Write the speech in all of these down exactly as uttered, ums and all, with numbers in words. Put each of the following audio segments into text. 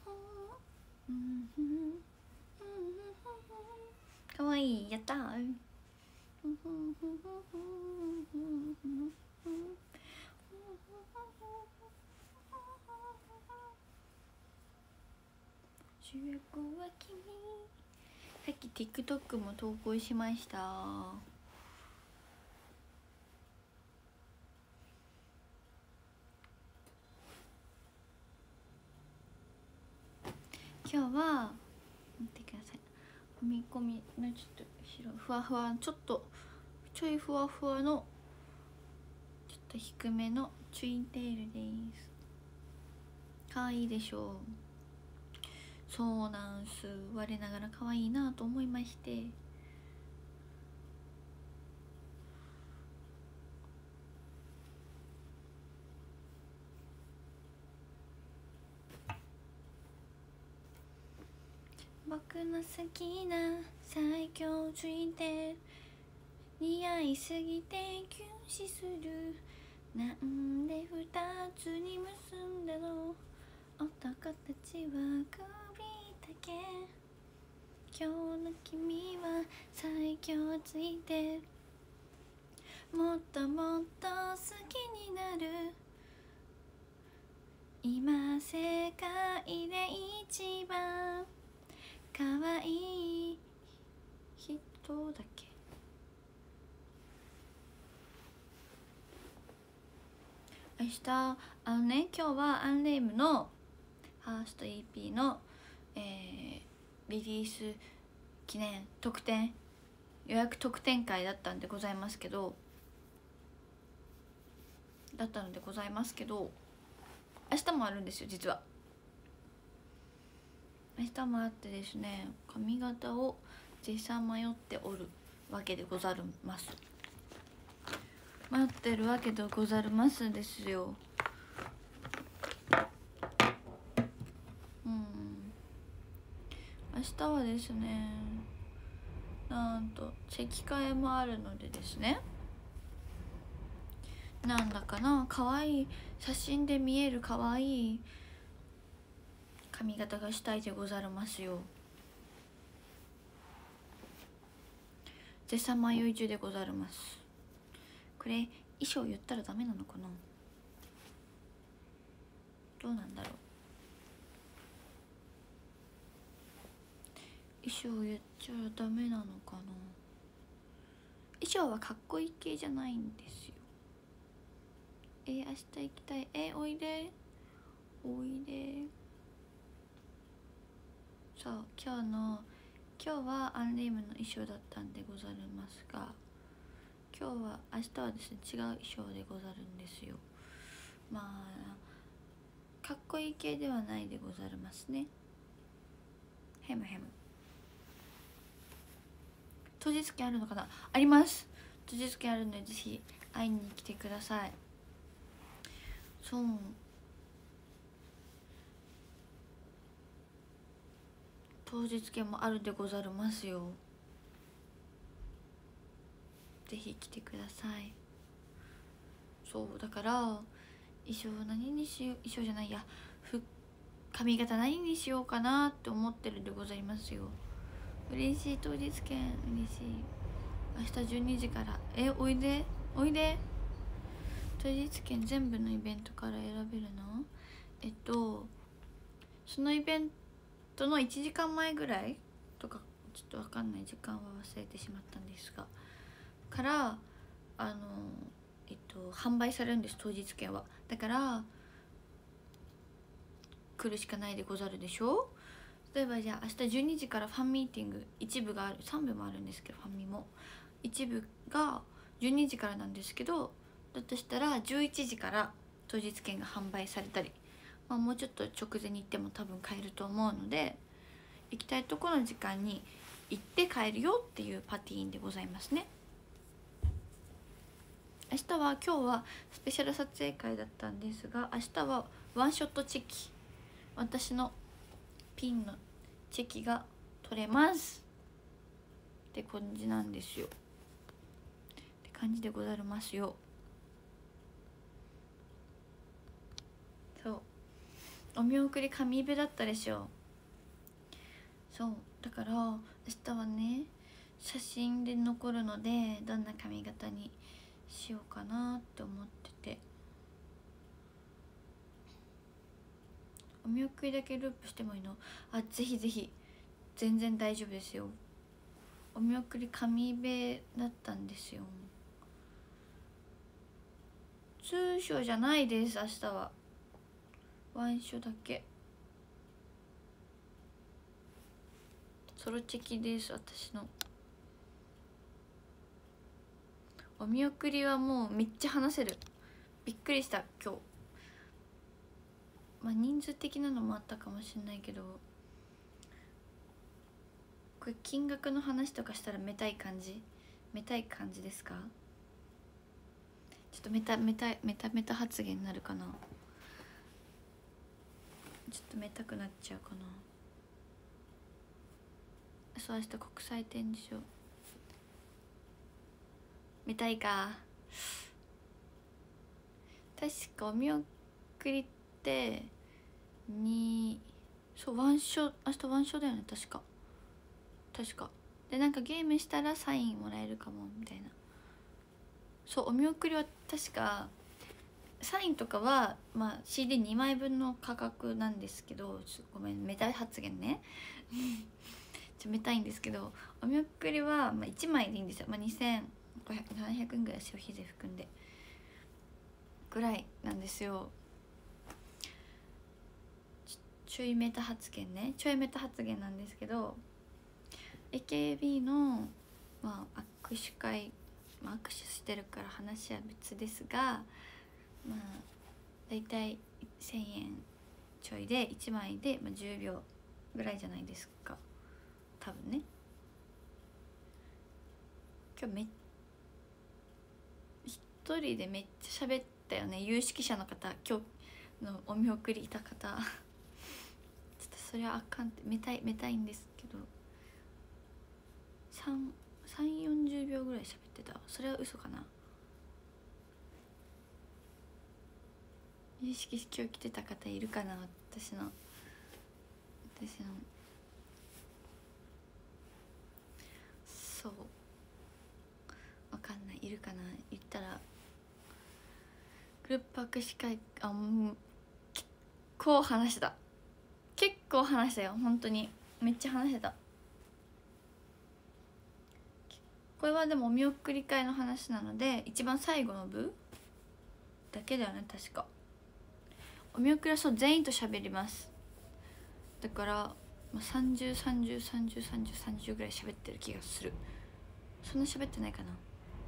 かわいい、やったー。主役は君。さっき TikTok も投稿しました。今日は見てください。踏み込みのちょっと白ふわふわ、ちょっとちょいふわふわのちょっと低めのツインテールです。かわいいでしょう。そうなんす。我ながら可愛いなと思いまして、僕の好きな最強ツインテール似合いすぎてキュン死する。なんで二つに結んだの。男たちは首だけ。今日の君は最強ついてる。もっともっと好きになる。今世界で一番可愛い人だっけ。明日あのね、今日はアンレイムのファースト イーピー の、えー、リリース記念特典予約特典会だったんでございますけどだったのでございますけど明日もあるんですよ。実は明日もあってですね、髪型を絶賛迷っておるわけでござるます。迷ってるわけでござるますですよ。うん、明日はですね、なんとチェキ会もあるのでですね、なんだかな、可愛い写真で見える可愛い髪型がしたいでござるますよ。絶賛迷い中でござるます。これ衣装言ったらダメなのかな、どうなんだろう。衣装言っちゃダメなのかな。衣装はかっこいい系じゃないんですよ。えー、明日行きたい。えー、おいでおいで。そう、今日の今日はアンレイムの衣装だったんでございますが、今日は明日はですね違う衣装でござるんですよ。まあかっこいい系ではないでござるますね。ヘムヘム。当日券あるのかな。あります。当日券あるのでぜひ会いに来てください。そう、当日券もあるでござるますよ。ぜひ来てください。そうだから衣装何にしよう、衣装じゃないやふ髪型何にしようかなって思ってるでございますよ。嬉しい。当日券嬉しい。明日じゅうにじからえおいでおいで。当日券全部のイベントから選べるの。えっとそのイベントのいちじかんまえぐらいとかちょっと分かんない、時間は忘れてしまったんですがからあのえっと販売されるんです、当日券は。だから来るしかないでござるでしょ。例えばじゃあ明日じゅうにじからファンミーティング一部がある、さん部もあるんですけどファンミも一部がじゅうにじからなんですけど、だとしたらじゅういちじから当日券が販売されたり、まあ、もうちょっと直前に行っても多分買えると思うので、行きたいところの時間に行って買えるよっていうパティーンでございますね。明日は今日はスペシャル撮影会だったんですが、明日はワンショットチェキ、私のピンのチェキが取れますって感じなんですよ。って感じでございますよ。そうお見送り紙辺だったでしょ。そうだから明日はね写真で残るのでどんな髪型にしようかなって思ってて、お見送りだけループしてもいいの？あ、ぜひぜひ、全然大丈夫ですよ。お見送り紙辺だったんですよ。ツーショーじゃないです。明日はワンショーだけ。ソロチェキです。私のお見送りはもうめっちゃ話せる。びっくりした今日。まあ人数的なのもあったかもしれないけど、これ金額の話とかしたらめたい感じめたい感じですか？ちょっとメタメタメタメタ発言になるかな。ちょっとめたくなっちゃうかな。そう、明日国際展示場見たいか。確かお見送りってに、そうワンショー、明日ワンショーだよね確か確かで、なんかゲームしたらサインもらえるかもみたいな。そう、お見送りは確かサインとかは、まあ、シーディーに 枚分の価格なんですけど、ちょっとごめんメタ発言ねちょメタいんですけど、お見送りは、まあ、いちまいでいいんですよ。まあ、にせんごひゃく、ななひゃくえんぐらい消費税含んでぐらいなんですよ。ち, ちょいメタ発言ねちょいメタ発言なんですけど、 エーケービー の、まあ、握手会、まあ、握手してるから話は別ですが、まあだいたいせんえんちょいでいちまいで、まあ、じゅうびょうぐらいじゃないですか多分ね。今日め一人でめっちゃ喋ったよね。有識者の方、今日のお見送りいた方ちょっとそれはあかんって、めたいめたいんですけど、さん、よんじゅうびょうぐらい喋ってた。それは嘘かな。有識今日来てた方いるかな。私の私のそうわかんない、いるかな。言ったらグループ握手会、あ、もう結構話してた結構話したよ本当にめっちゃ話してた。これはでもお見送り会の話なので一番最後の部だけだよね確か。お見送りはそう全員と喋ります。だから、まあ、さんじゅう、さんじゅう、さんじゅう、さんじゅう、さんじゅうぐらい喋ってる気がする。そんな喋ってないかな。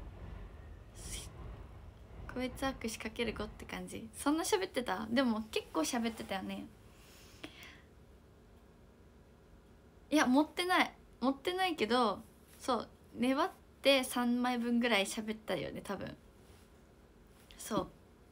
個別握手かけるごって感じ。そんな喋ってた？でも結構喋ってたよね。いや持ってない持ってないけど、そう粘ってさんまいぶんぐらい喋ったよね多分。そう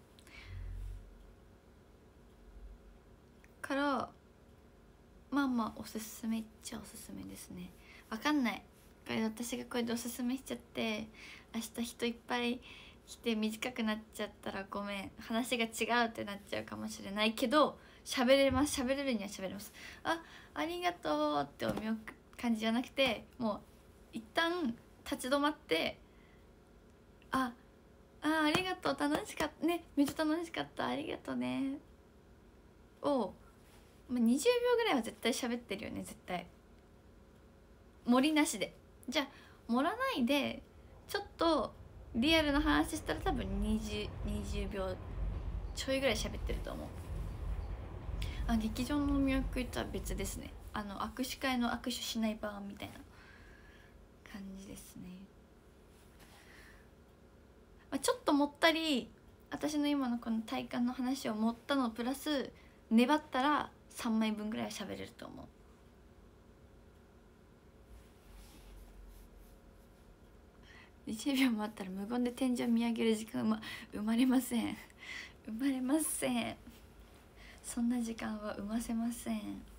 からまあまあおすすめっちゃおすすめですね。わかんない、これ私がこれでおすすめしちゃって明日人いっぱい来て短くなっちゃったらごめん、話が違うってなっちゃうかもしれないけど喋れます喋れるには喋れます。あ、ありがとうって思う感じじゃなくて、もう一旦立ち止まって、ああありがとう楽しかったね、めっちゃ楽しかったありがとうねを、まあ、にじゅうびょうぐらいは絶対喋ってるよね絶対。盛りなしで。じゃあ盛らないでちょっとリアルな話したら多分にじゅう、にじゅうびょうちょいぐらい喋ってると思う。あ、劇場のお見送りとは別ですね。あの握手会の握手しない版みたいな感じですね。まあ、ちょっと盛ったり私の今のこの体感の話を盛ったのプラス粘ったらさんまいぶんぐらいは喋れると思う。にじゅうびょうもあったら無言で天井見上げる時間は生まれません生まれません。そんな時間は生ませません。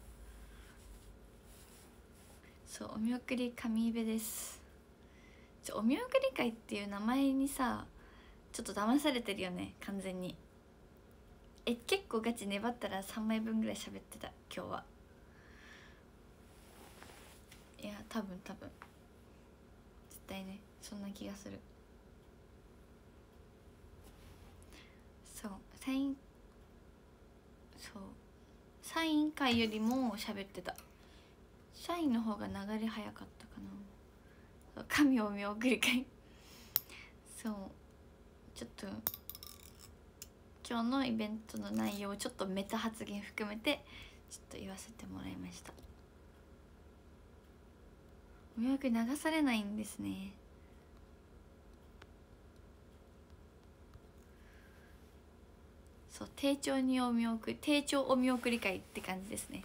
そう、お見送り神部です。ちょお見送り会っていう名前にさちょっと騙されてるよね完全に。 え結構ガチ粘ったらさんまいぶんぐらい喋ってた今日は。いや多分多分絶対ね、そんな気がする。そうサインそうサイン会よりも喋ってた。社員の方が流れ早かったかな。神を見送り会そうちょっと今日のイベントの内容をちょっとメタ発言含めてちょっと言わせてもらいました。お見送り流されないんですね。そう丁重にお見送り丁重お見送り会って感じですね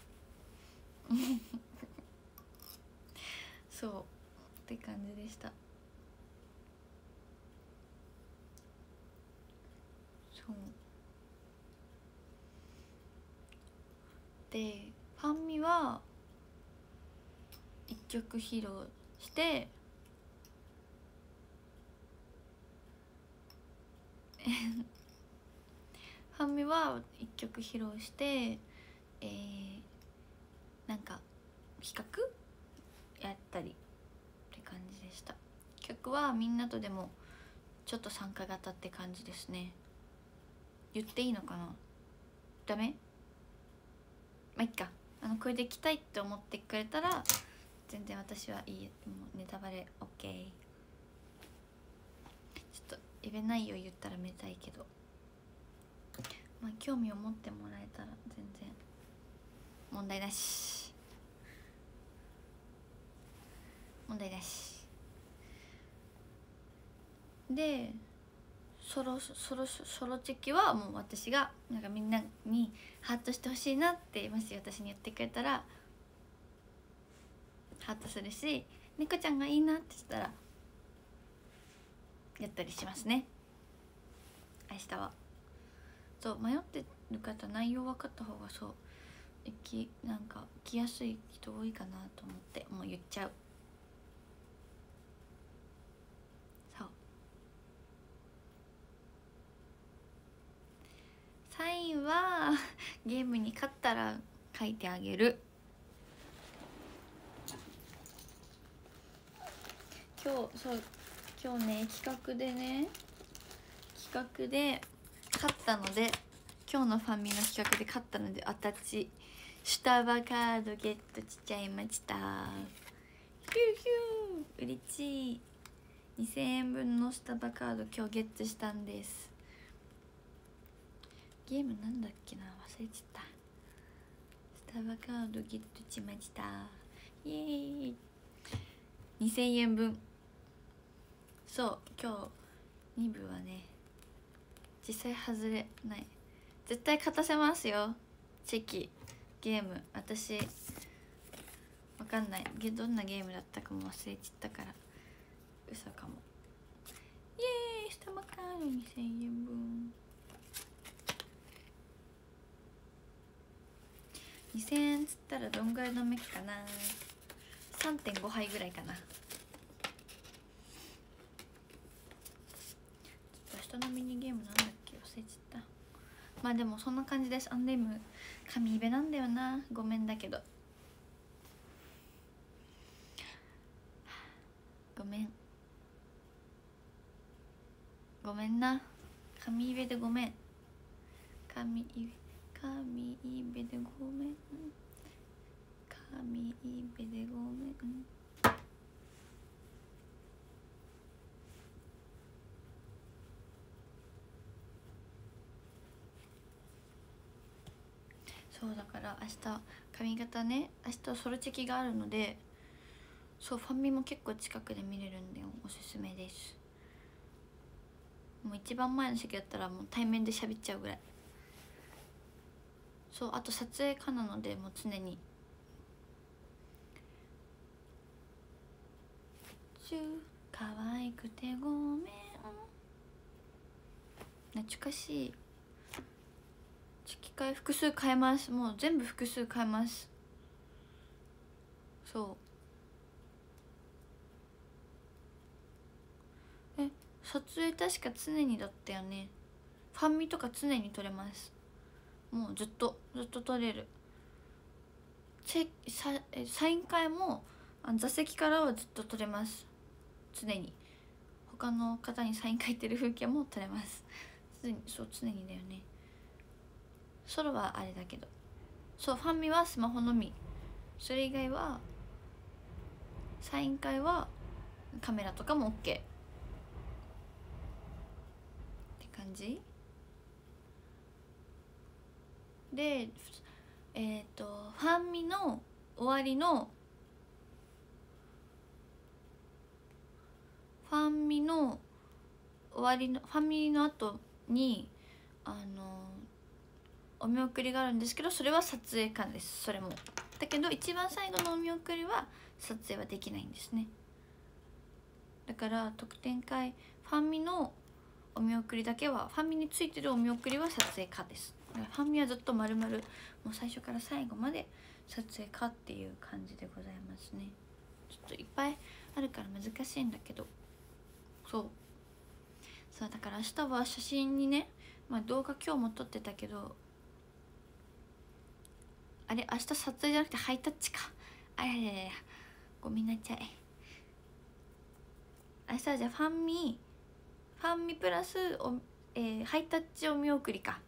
そうって感じでした。そうでファンミはいっきょく披露してファンミはいっきょく披露してえー、なんか企画やったりって感じでした。曲はみんなとでもちょっと参加型って感じですね。言っていいのかな、ダメ？まあいっか。あのこれで来たいって思ってくれたら全然私はいい。もうネタバレ OK。 ちょっとイベないよ言ったらめたいけど、まあ興味を持ってもらえたら全然問題なし問題なしで、ソロソロソロチェキはもう私がなんかみんなにハートしてほしいなってもし私に言ってくれたらハートするし、猫ちゃんがいいなって言ったらやったりしますね。明日はそう迷ってる方内容分かった方がそう行きなんか来やすい人多いかなと思ってもう言っちゃう。そうサインはゲームに勝ったら書いてあげる。今日そう今日ね企画でね企画で勝ったので今日のファミの企画で勝ったので私スタバカードゲットしちゃいました。ヒューヒュー嬉しい。にせんえんぶんのスタバカード今日ゲットしたんです。ゲームなんだっけな忘れちゃった。スタバカードゲットしました。イエーイ。にせんえんぶん。そう今日にぶはね実際外れない。絶対勝たせますよチェキゲーム。私わかんないどんなゲームだったかも忘れちゃったから嘘かも。イエーイスタバカードにせんえんぶん。にせんえんつったらどんぐらい飲めっかな。 さんてんご 杯ぐらいかな。明日のミニゲームなんだっけ忘れちゃった。まあでもそんな感じです。アンデム神イベなんだよな、ごめんだけどごめんごめんな神イベでごめん。神イベ神イベでごめん神イベでごめん。そうだから明日髪型ね明日はソロチェキがあるのでそうファンミも結構近くで見れるんだよ。おすすめです。もう一番前の席だったらもう対面で喋っちゃうぐらい。そうあと撮影可なのでもう常にチュー可愛くてごめん懐かしい。チェキ会複数買えます。もう全部複数買えます。そうえ撮影確か常にだったよね。ファンミとか常に撮れます。 もうずっとずっと取れる。チェササイン会も座席からはずっと撮れます。常に他の方にサイン書いてる風景も撮れます。常にそう常にだよね。ソロはあれだけど、そうファンミはスマホのみ。それ以外はサイン会はカメラとかも OK って感じで、えっ、ー、とファンミの終わりのファンミの終わりのファンミの後にあのお見送りがあるんですけど、それは撮影館です。それもだけど一番最後のお見送りは撮影はできないんですね。だから特典会ファンミのお見送りだけは、ファンミについてるお見送りは撮影可です。だからファンミはずっとまるまるもう最初から最後まで撮影可っていう感じでございますね。ちょっといっぱいあるから難しいんだけど、そうそうだから明日は写真にね、まあ動画今日も撮ってたけど、あれ明日撮影じゃなくてハイタッチか。あややややごめんなちゃい。明日はじゃあファンミファンミプラスお、えー、ハイタッチお見送りか。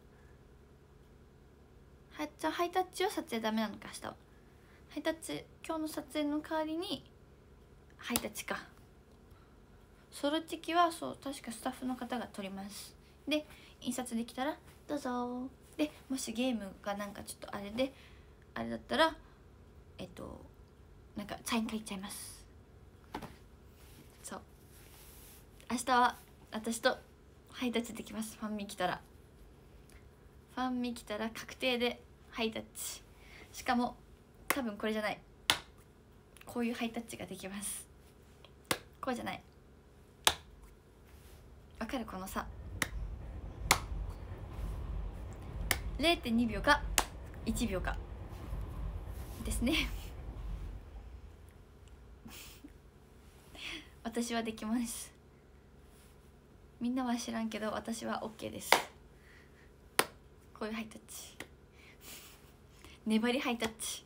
はじゃあハイタッチは撮影ダメなのか明日は。ハイタッチ今日の撮影の代わりにハイタッチか。ソロチキはそう確かスタッフの方が撮ります。で印刷できたらどうぞ。でもしゲームがなんかちょっとあれであれだったらえっとなんかサイン書いちゃいます。そう明日は私とハイタッチできます。ファンミ来たらファンミ来たら確定でハイタッチ。しかも多分これじゃない、こういうハイタッチができます。こうじゃない、わかるこの差 れいてんにびょうかいちびょうかですね私はできます。みんなは知らんけど私は OK です。こういうハイタッチ粘りハイタッチ。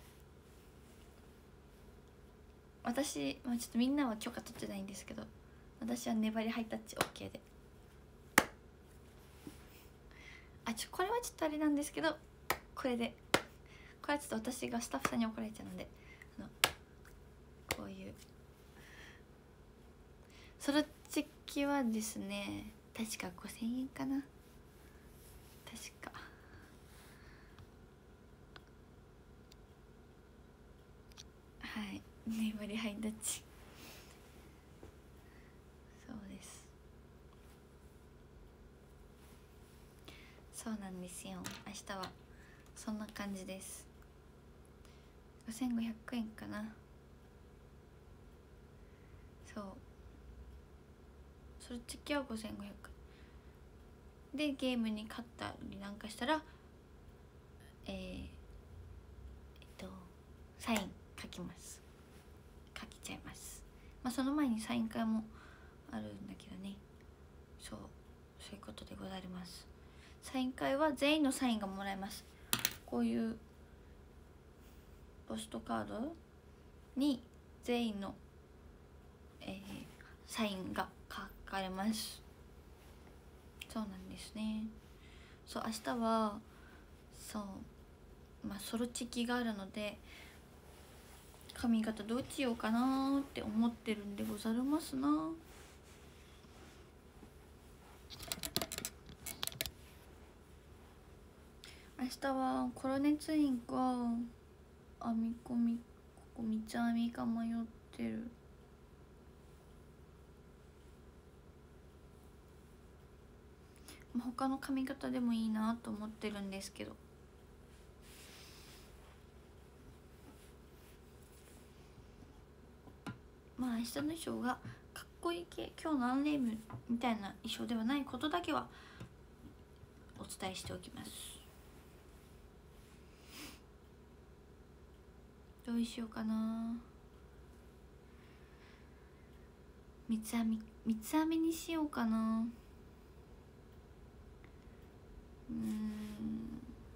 私、まあ、ちょっとみんなは許可取ってないんですけど、私は粘りハイタッチ OK で、あちょこれはちょっとあれなんですけど、これでこれはちょっと私がスタッフさんに怒られちゃうので、あのこういうソロチキはですね確かごせんえんかな、確かはい粘りハイタッチそうです。そうなんですよ。明日はそんな感じです。ごせんごひゃくえんかな。そうそれチキはごせんごひゃくえんで、ゲームに勝ったりなんかしたらえー、えっとサイン書きます書きちゃいます。まあその前にサイン会もあるんだけどね。そうそういうことでございます。サイン会は全員のサインがもらえます。こういうポストカードに全員の、えー、サインが書かれます。そうなんですね。そう明日はそうまあソロチキがあるので髪型どうしようかなって思ってるんでござるますな。明日はコロネツインか編み込み、ここ三つ編みか迷ってる。他の髪型でもいいなと思ってるんですけど、まあ明日の衣装がかっこいい系、今日のアンレイムみたいな衣装ではないことだけはお伝えしておきます。どうしようかな。三つ編み三つ編みにしようかな。うーん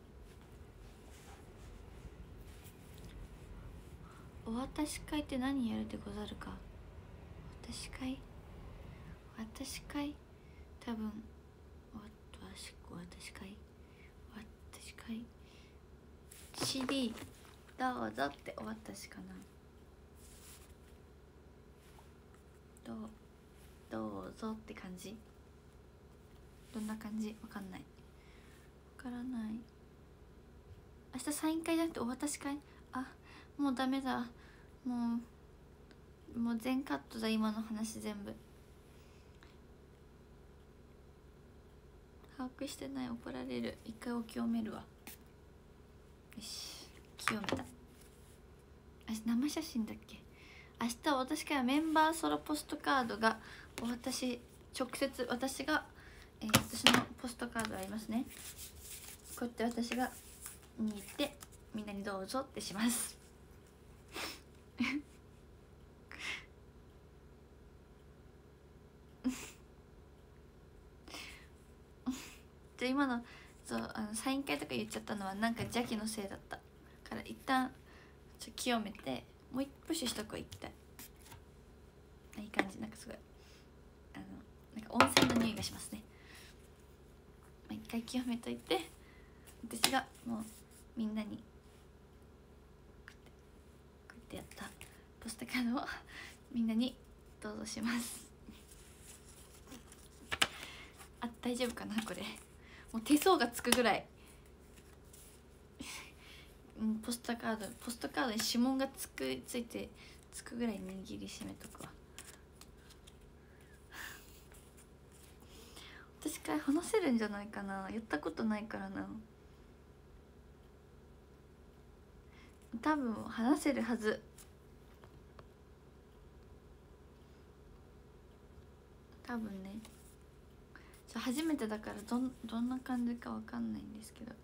お渡し会って何やるでござるか。お渡し会お渡し会多分お渡しお渡し会お渡し会 シーディー どうぞってお渡しかな。どうどうぞって感じ。どんな感じわかんないわからない。明日サイン会じゃなくてお渡し会。あ、もうダメだ。もうもう全カットだ今の話全部。把握してない怒られる。一回お清めるわ。よし清めた。明日生写真だっけ。明日私からメンバーソロポストカードがお私直接私が、えー、私のポストカードありますね。こうやって私が握ってみんなにどうぞってしますじゃあ今のそうあのサイン会とか言っちゃったのはなんか邪気のせいだったから一旦ちょ清めてもう一プッシュしとこう一回。いい感じ。なんかすごいあのなんか温泉の匂いがしますね。まあ、一回清めといて私がもうみんなにこうやってこうやってやったポストカードをみんなにどうぞしますあ、大丈夫かなこれ。もう手相がつくぐらいポストカードポストカードに指紋がつくついてつくぐらい握りしめとくわ。私から話せるんじゃないかな。やったことないからな。多分話せるはず。多分ね。初めてだからどんどんな感じかわかんないんですけど。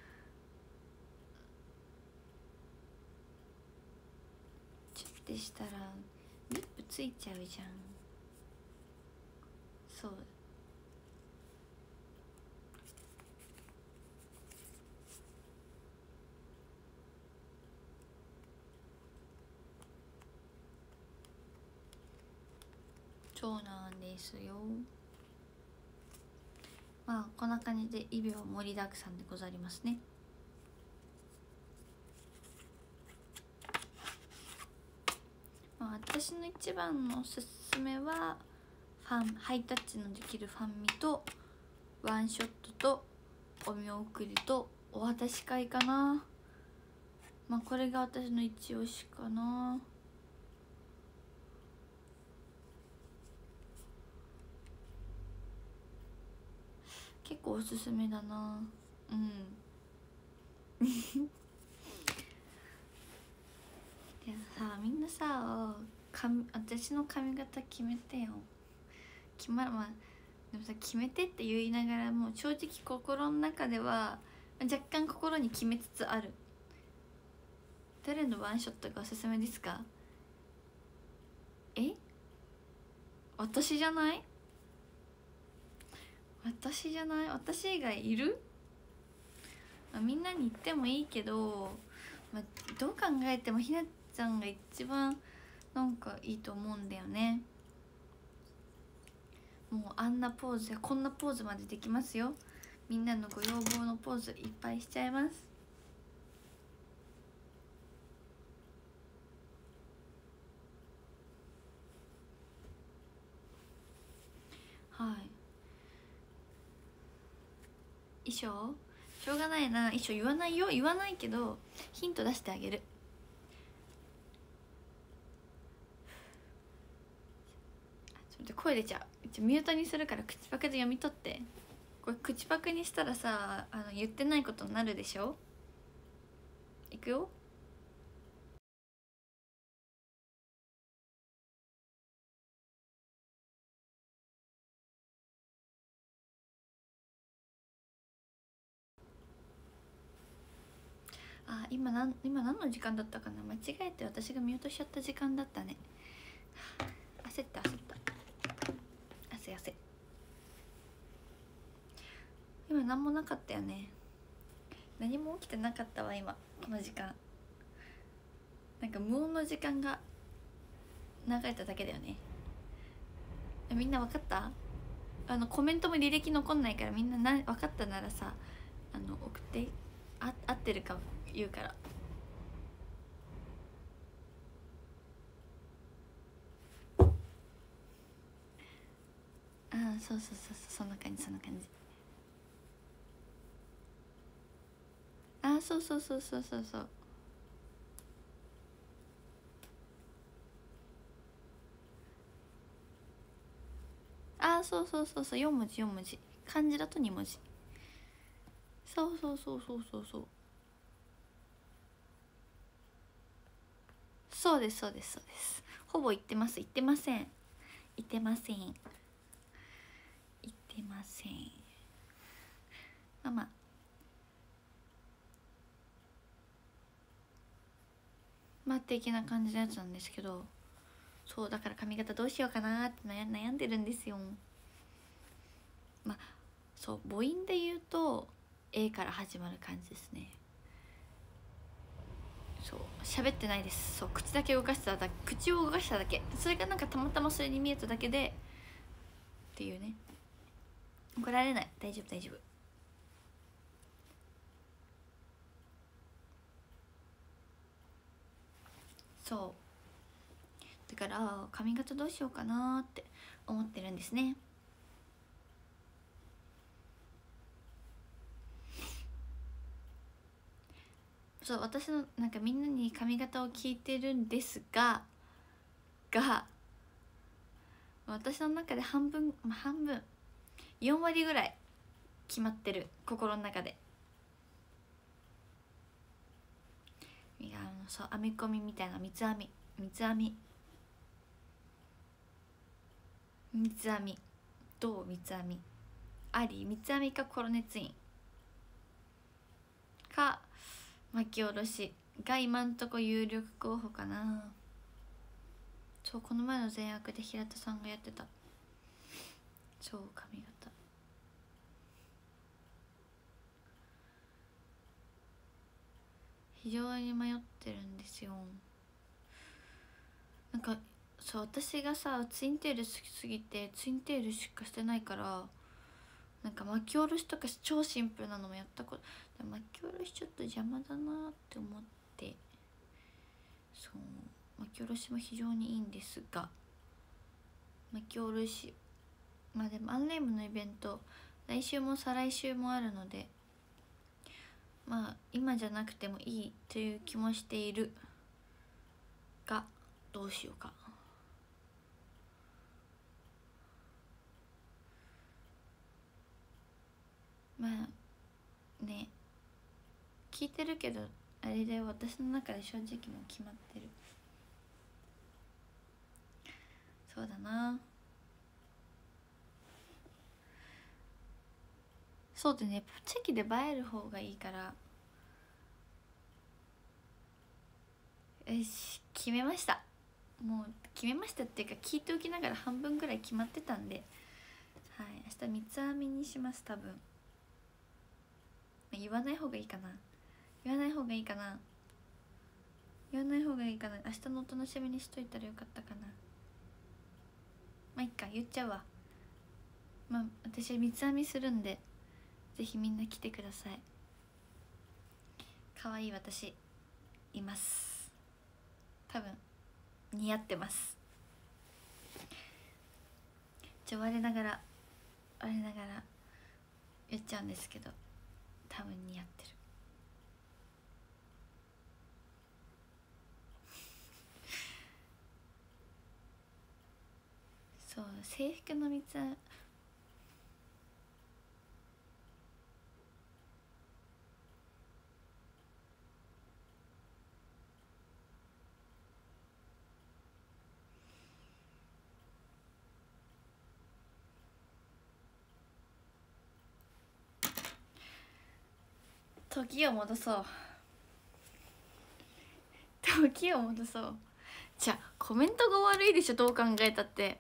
チュッてしたらリップついちゃうじゃん。そう。そうなんですよ。まあこんな感じでイベは盛りだくさんでございますね。まあ、私の一番のおすすめはファンハイタッチのできるファンミとワンショットとお見送りとお渡し会かな。まあこれが私の一押しかな。結構おすすめだな。うんいやさみんなさ髪私の髪型決めてよ。決まるまあでもさ決めてって言いながらも正直心の中では若干心に決めつつある。誰のワンショットがおすすめですか。え私じゃない私じゃない私以外いる、まあ、みんなに言ってもいいけど、まあ、どう考えてもひなちゃんが一番なんかいいと思うんだよね。もうあんなポーズやこんなポーズまでできますよ。みんなのご要望のポーズいっぱいしちゃいます。はい衣装しょうがないな。衣装言わないよ。言わないけどヒント出してあげる。ちょっと声出ちゃう。ミュートにするから口パクで読み取って。これ口パクにしたらさあの言ってないことになるでしょ。いくよ。あ今なん今何の時間だったかな。間違えて私がミュートしちゃった時間だったね。焦った焦った汗汗。今何もなかったよね。何も起きてなかったわ今この時間。 なんか無音の時間が流れただけだよね。みんな分かった？あのコメントも履歴残んないから、みんなな分かったならさ、あの送って。あ合ってるか言うから。ああ、そうそうそうそう、そんな感じそんな感じ。ああ、そうそうそうそうそうそう。ああ、そうそうそうそう、よん文字よん文字、漢字だとに文字。そうそうそうそうそうそう、そうですそうですそうです。ほぼ言ってます。言ってません、言ってません、言ってません。まあまあまあ的な感じのやつなんですけど、そうだから髪型どうしようかなって悩悩んでるんですよ。まあそう、母音で言うと A から始まる感じですね。そう喋ってないです。そう口だけ動かしただ口を動かしただけ、それがなんかたまたまそれに見えただけでっていうね。怒られない、大丈夫大丈夫。そうだから髪型どうしようかなって思ってるんですね。そう、私のなんかみんなに髪型を聞いてるんですがが私の中で半分、まあ、半分よん割ぐらい決まってる、心の中で。いや、あのそう編み込みみたいな、三つ編み三つ編み三つ編みどう？三つ編みあり？三つ編みかコロネツインか巻き下ろしが今んとこ有力候補かな。そう、この前の全枠で平田さんがやってた。そう、髪型非常に迷ってるんですよ。なんかそう、私がさツインテール好きすぎてツインテールしかしてないから、なんか巻き下ろしとか超シンプルなのもやったこと、巻き下ろしちょっと邪魔だなって思って、そう巻き下ろしも非常にいいんですが、巻き下ろしまあでもアンレイムのイベント来週も再来週もあるので、まあ今じゃなくてもいいという気もしているが、どうしようか。まあね、聞いてるけどあれで私の中で正直もう決まってる。そうだな、そうでね、チェキで映える方がいいから。よし、決めました。もう決めましたっていうか、聞いておきながら半分ぐらい決まってたんで、はい、明日三つ編みにします。多分言わない方がいいかな、言わない方がいいかな言わない方がいいかな。明日のお楽しみにしといたらよかったかな。まあいっか、言っちゃうわ。まあ私は三つ編みするんで、ぜひみんな来てください。可愛い私います。多分似合ってます。ちょ我ながら我ながら言っちゃうんですけど、多分似合ってる。そう制服の三つ編み、時を戻そう、時を戻そう。じゃあコメントが悪いでしょ、どう考えたって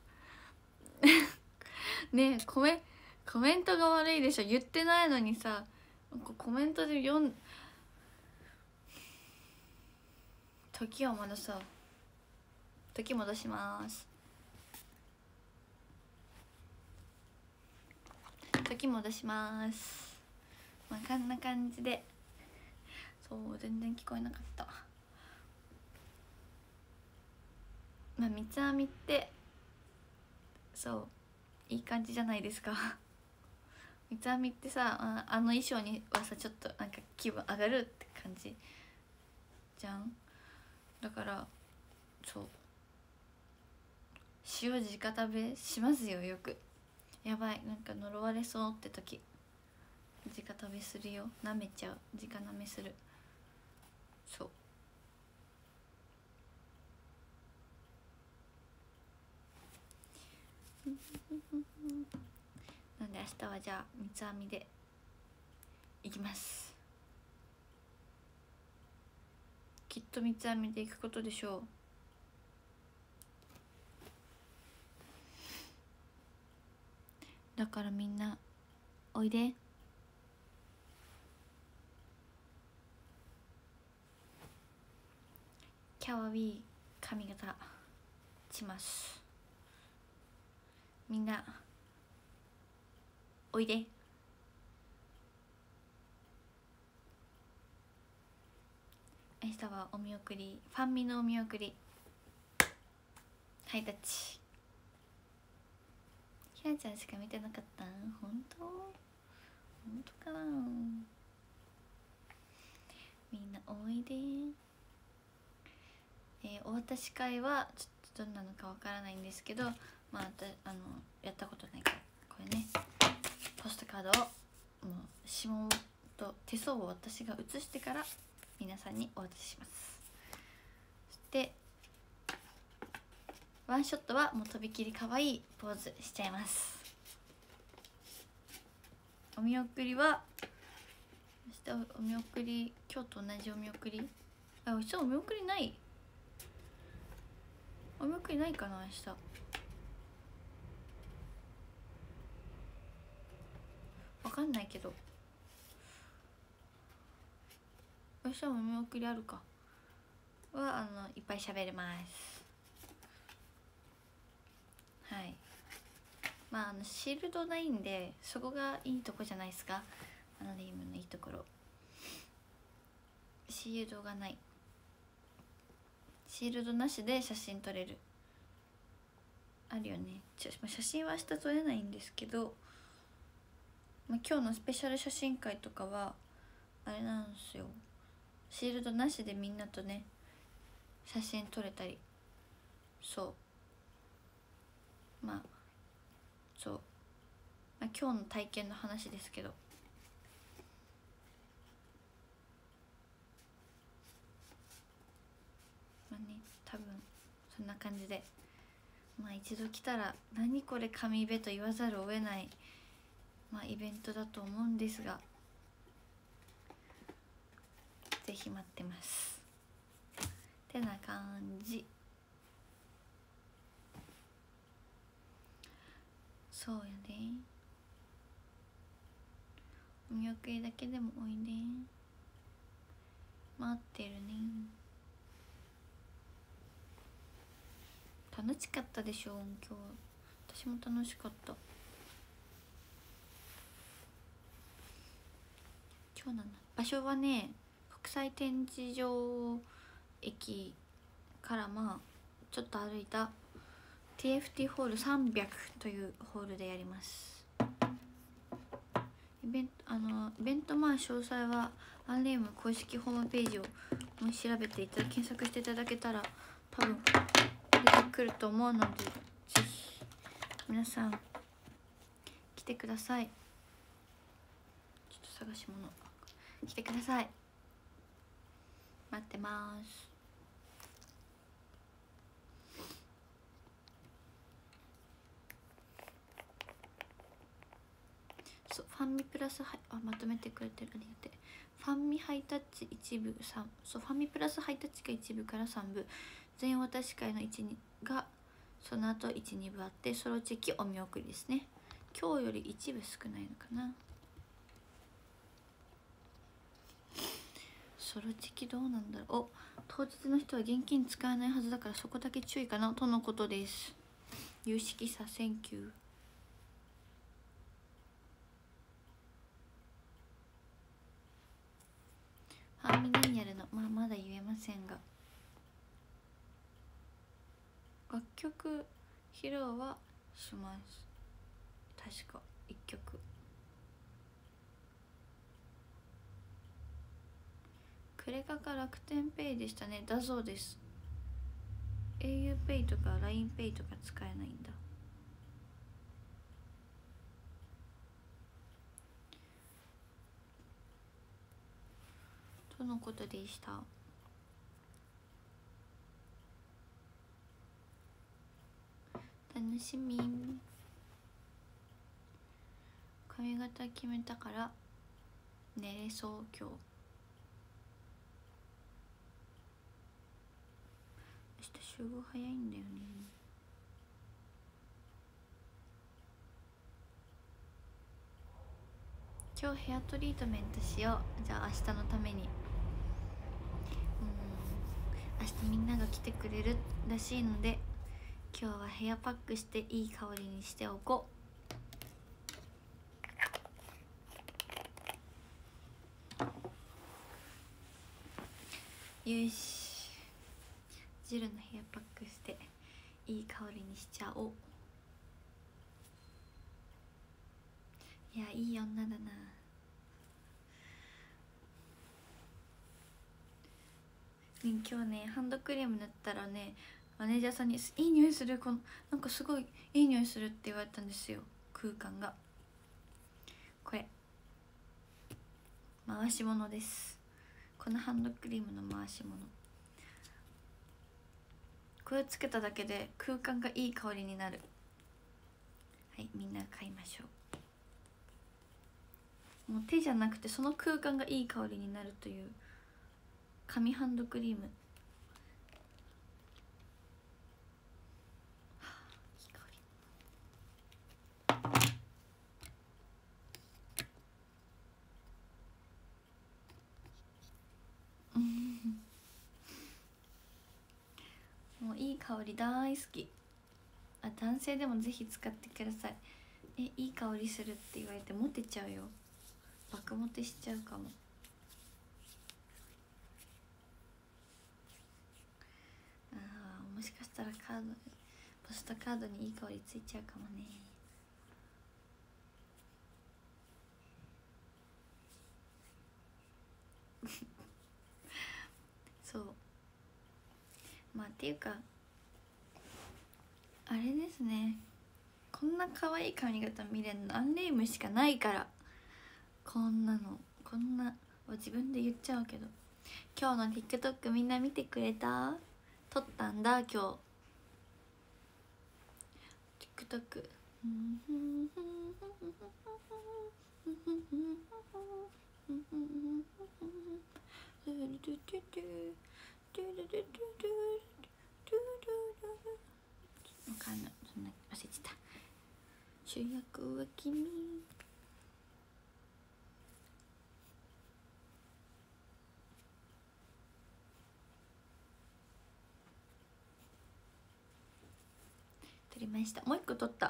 ねえ、コメコメントが悪いでしょ、言ってないのにさ、コメントで読ん時を戻そう。時戻します。時戻します。まあこんな感じで、そう全然聞こえなかった。まあ三つ編みってそういい感じじゃないですか三つ編みってさ、あ, あの衣装にはさちょっとなんか気分上がるって感じじゃん。だからそう塩直食べしますよよく。やばい、なんか呪われそうって時直食べするよ。舐めちゃう、直舐めする。そうなんで明日はじゃあ三つ編みでいきます。きっと三つ編みでいくことでしょう。だからみんなおいで。キャワウィー髪型します。みんなおいで。明日はお見送り、ファンミのお見送り、ハイタッチ。ひなちゃんしか見てなかった。本当本当かな。みんなおいで。えー、お渡し会はちょっとどんなのかわからないんですけど、まああのやったことないからこれね、ポストカードをもう指紋と手相を私が写してから皆さんにお渡しします。そしてワンショットはもうとびきり可愛いポーズしちゃいます。お見送りは明日お見送り、今日と同じお見送り、あ、明日お見送りない、お見送りないかな。明日わかんないけど、明日もお見送りあるかはあのいっぱい喋れます。はい、まああのシールドないんでそこがいいとこじゃないですか。あのリームのいいところ、シールドがない。シールドなしで写真撮れる、あるよね。写真は明日撮れないんですけど、まあ、今日のスペシャル写真会とかはあれなんですよ、シールドなしでみんなとね写真撮れたり。そうまあそう、まあ、今日の体験の話ですけど、まあね多分そんな感じで、まあ一度来たら何これ神戸と言わざるを得ない、まあ、イベントだと思うんですが、ぜひ待ってます。てな感じ。そうやで、お見送りだけでもおいで、待ってるね。楽しかったでしょ今日。私も楽しかった。今日なんだ、場所はね国際展示場駅からまあちょっと歩いた ティーエフティー ホールさんびゃくというホールでやります。イベントあのイベントまあ詳細はアンレイム公式ホームページをもし調べていただ検索していただけたら多分出てくると思うので、ぜひ皆さん来てください。ちょっと探し物来てください。待ってます。そうファンミプラスハイあまとめてくれてる、ありがてえ。ファンミハイタッチ一部さん、そうファンミプラスハイタッチが一部からさん部、全お渡し会のいち、にがその後いち、に部あって、ソロチェキお見送りですね。今日より一部少ないのかな。 ソロチキどうなんだろう。お、当日の人は現金使えないはずだからそこだけ注意かなとのことです。有識者センキュー。ファミリーニャルのまあまだ言えませんが、楽曲披露はします。確かいっきょく。クレカか楽天ペイでしたね。だそうです。 エーユー ペイとか ライン ペイとか使えないんだとのことでした。楽しみ。髪型決めたから寝れそう今日。明日集合早いんだよね。今日ヘアトリートメントしよう。じゃあ明日のために。うん、明日みんなが来てくれるらしいので、今日はヘアパックしていい香りにしておこう。よし、ジルのヘアパックしていい香りにしちゃおう。いや、いい女だな。今日ね、ハンドクリーム塗ったらね、マネージャーさんに「いい匂いする、このなんかすごいいい匂いする」って言われたんですよ。空間がこれ回し物です。このハンドクリームの回し物、これつけただけで空間がいい香りになる。はい、みんな買いましょう。もう手じゃなくてその空間がいい香りになるという紙ハンドクリーム。もういい香り大好き。あ、男性でもぜひ使ってください。え、いい香りするって言われてモテちゃうよ。爆モテしちゃうかも。あー、もしかしたらカード、ポストカードにいい香りついちゃうかもね。そう、まあっていうかあれですね、こんな可愛い髪型見れるのアンレイムしかないから。こんなの、こんな自分で言っちゃうけど、今日の TikTok みんな見てくれた？撮ったんだ今日 TikTok。 わかんない、そんな忘れてた。主役は君。撮りました。もう一個撮った。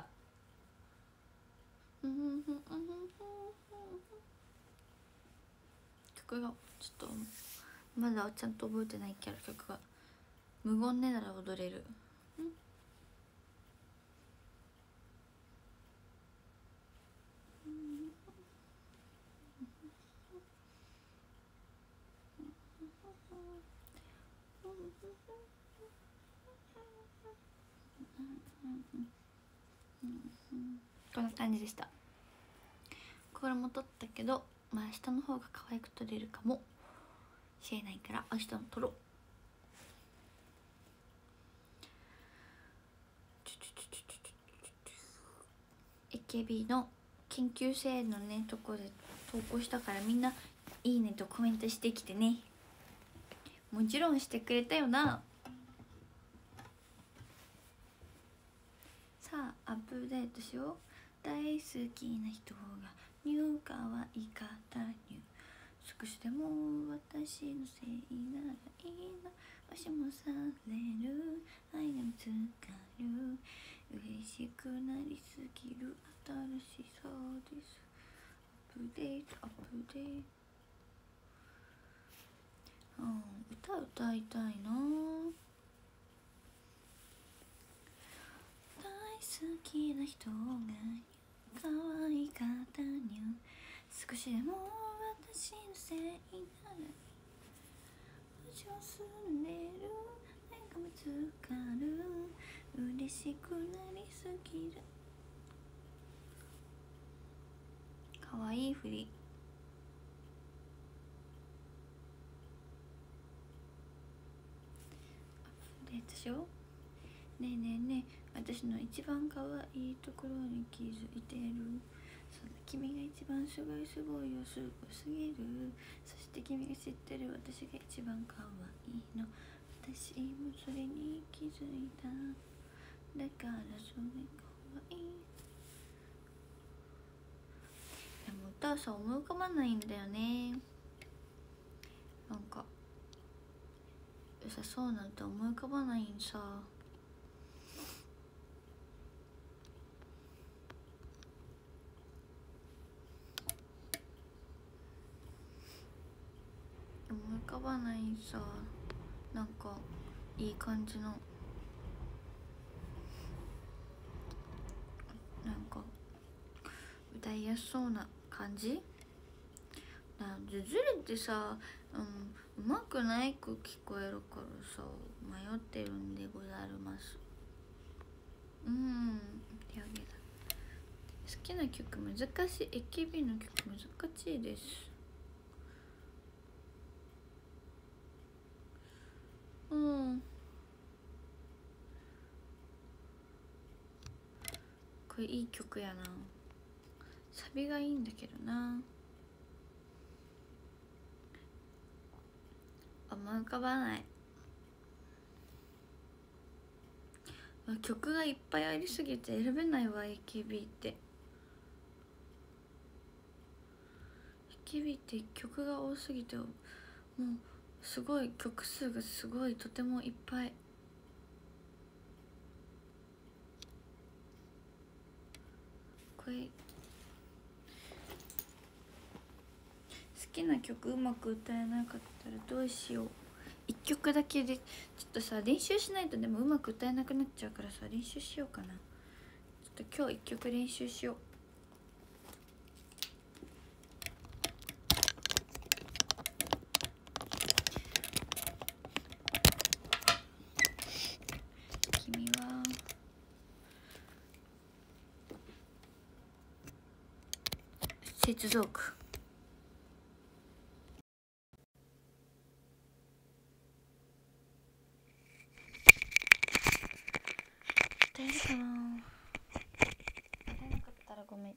曲がちょっとまだちゃんと覚えてないキャラ曲が。無言ねなら踊れる。こんな感じでした。これも撮ったけど、まあ明日の方が可愛く撮れるかもしれないから明日も撮ろう。エーケービー の研究生のねとこで投稿したから、みんないいねとコメントしてきてね。もちろんしてくれたよな。さあアップデートしよう。大好きな人がニュー可愛い方ニュー少しでも私のせいならいいな、足もされる、愛が見つかる、嬉しくなりすぎる、新しそうです、アップデートアップデート。うん、歌歌いたいな。大好きな人が可愛かったにゃ、少しでも私のせいなら星を住んでる、愛が見つかる、嬉しくなりすぎる。かわいい振り。アップデートしよう。ねえねえねえ、私の一番かわいいところに気づいてる。そんな君が一番すごいすごいよ、すごすぎる。そして君が知ってる私が一番かわいいの。私もそれに気づいた。だからそれかわいい。でも歌はさ、思い浮かばないんだよね。なんか良さそうな歌思い浮かばないんさ。思い浮かばないさ。なんかいい感じの、なんか歌いやすそうな感じな。ずずれってさ、うん、うまくないく聞こえるからさ、迷ってるんでございます。うん、手上げだ。好きな曲難しい。 エーケービー の曲難しいです。うん、これいい曲やな。サビがいいんだけどな。思い浮かばない。曲がいっぱいありすぎて選べないわ。 エーケービー って エーケービー って曲が多すぎて、もうすごい曲数がすごいとてもいっぱい。これ好きな曲うまく歌えなかったらどうしよう。いっきょくだけでちょっとさ練習しないと。でもうまく歌えなくなっちゃうからさ、練習しようかな。ちょっと今日いっきょく練習しよう。君は接続。歌えるかな。歌えなかったらごめん。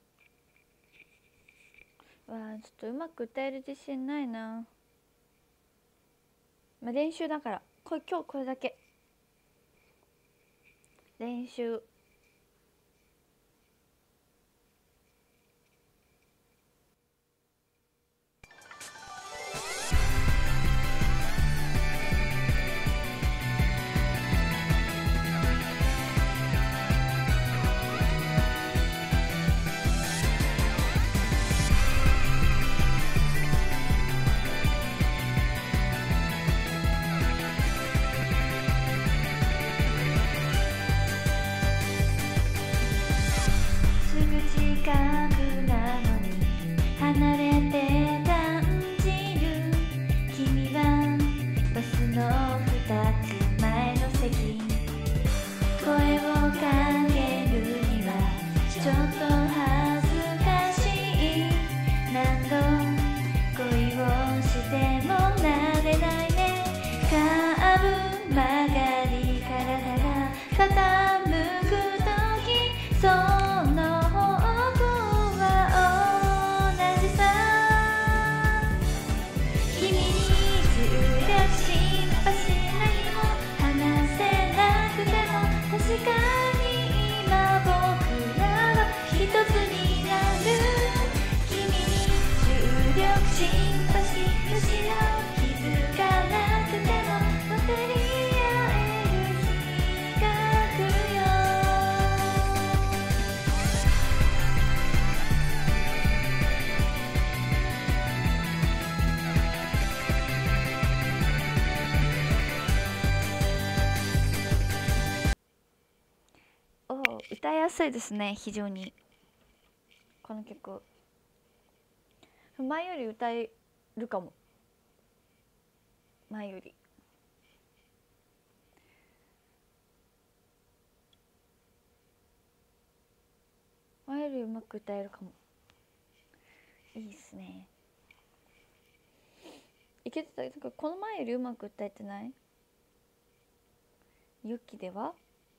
わあ、ちょっとうまく歌える自信ないな。まあ練習だから、これ今日これだけ練習。心配し歌いやすいですね、非常に。この曲前より歌えるかも。前より前よりうまく歌えるかも。いいですね。いけてた。なんかこの前よりうまく歌えてない？ユキでは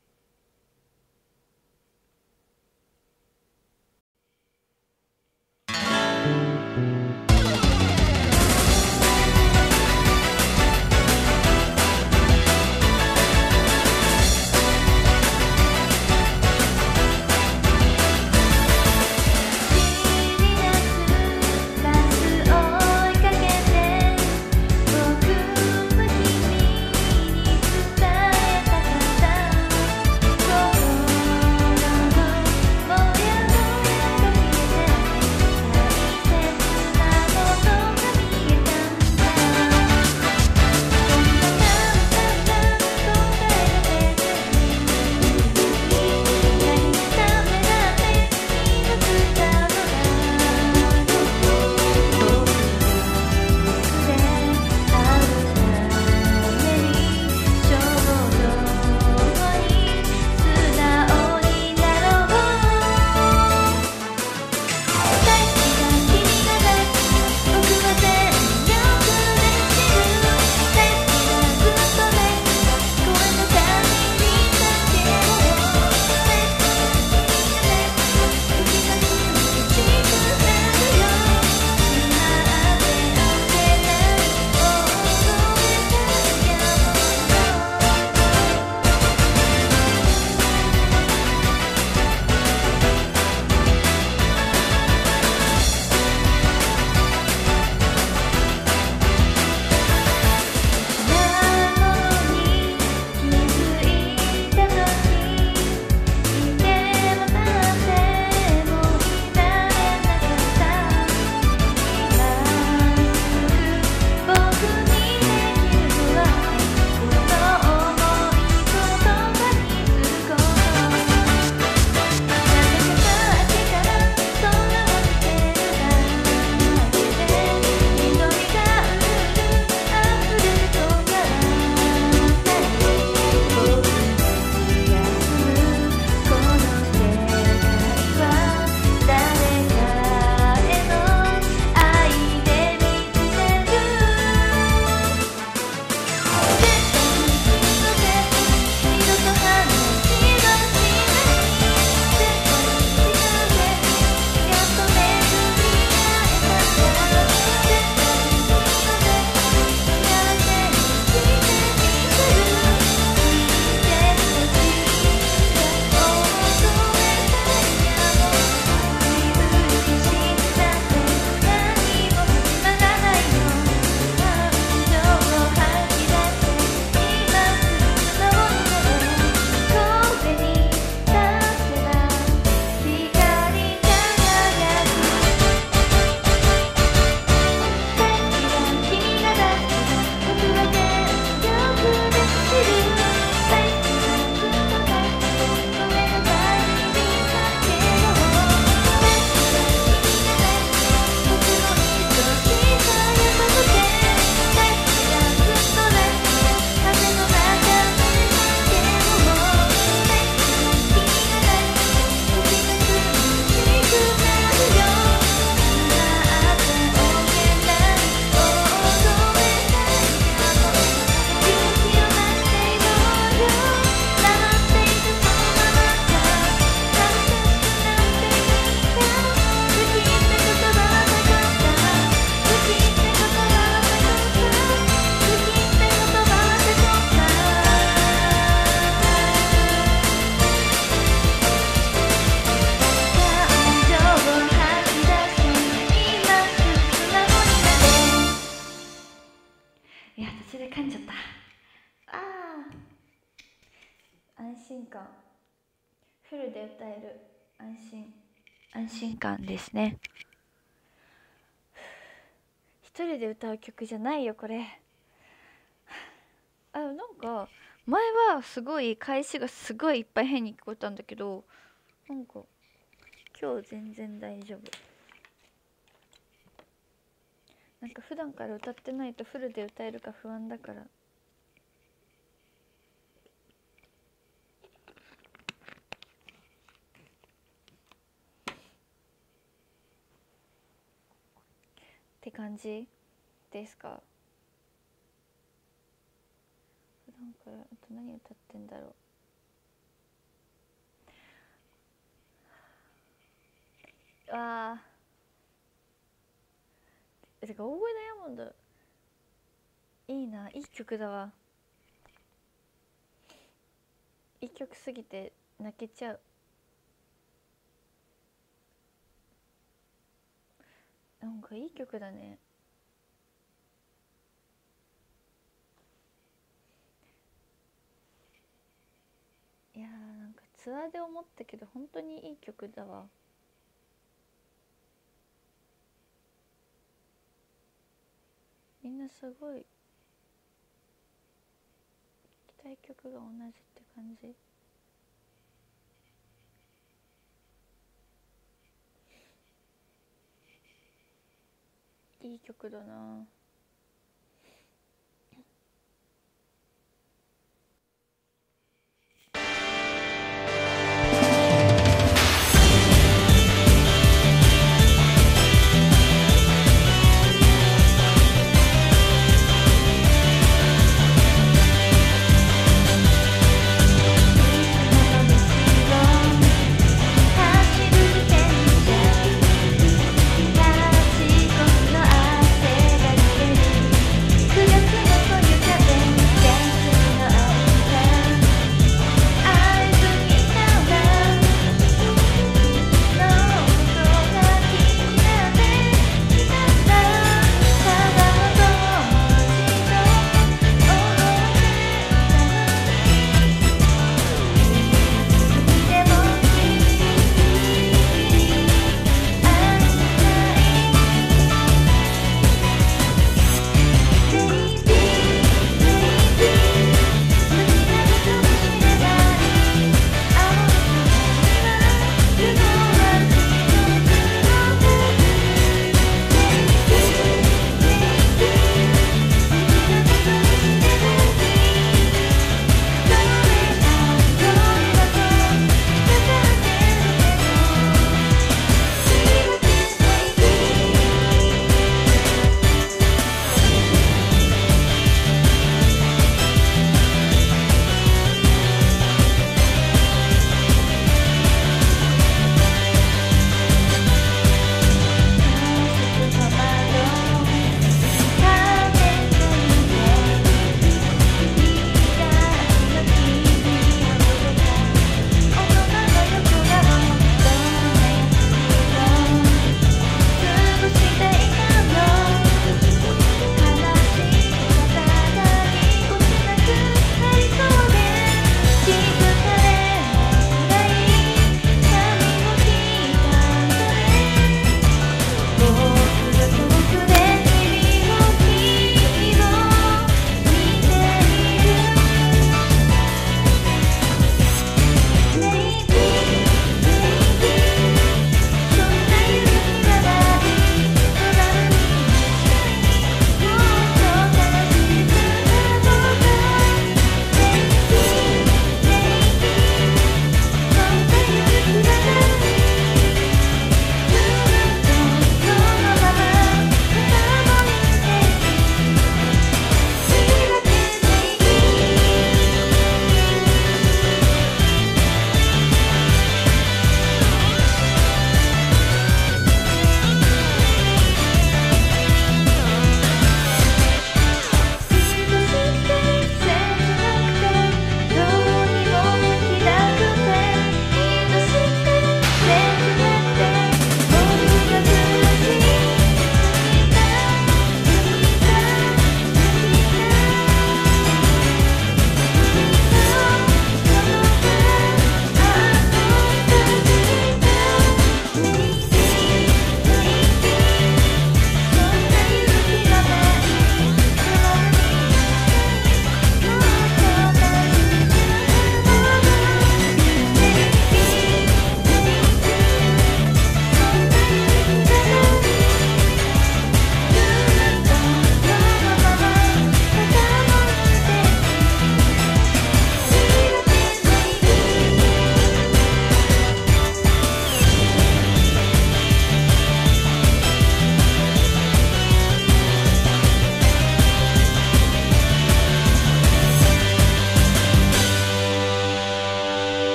フルで歌える安心安心感ですね。一人で歌う曲じゃないよこれ。あ、なんか前はすごい返しがすごいいっぱい変に聞こえたんだけど、 なんか今日全然大丈夫。なんか普段から歌ってないとフルで歌えるか不安だから。って感じですか。普段からあと何歌ってんだろう。あーてか大声ダイヤモンドいいな、いい曲だわ。いい曲すぎて泣けちゃう。なんかいい曲だね。いやーなんかツアーで思ったけど本当にいい曲だわ。みんなすごい聴きたい曲が同じって感じ。いい曲だな。 「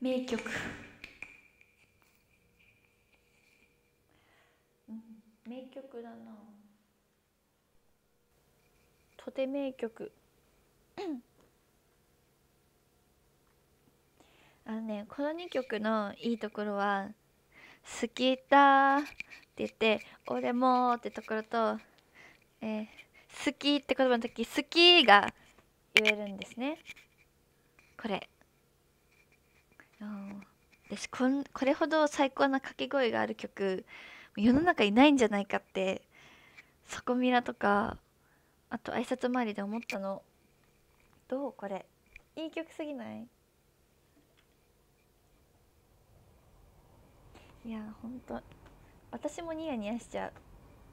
名曲、うん、名曲だな、とて名曲あのね、このにきょくのいいところは「好きだ」って言って「俺も」ってところと、えー「好き」って言葉の時「好き」が言えるんですね。これ、うん、私こんこれほど最高な掛け声がある曲世の中にないんじゃないかって、そこミラとかあと挨拶回りで思ったの。どうこれ、いい曲すぎない？いやほんと私もニヤニヤしちゃ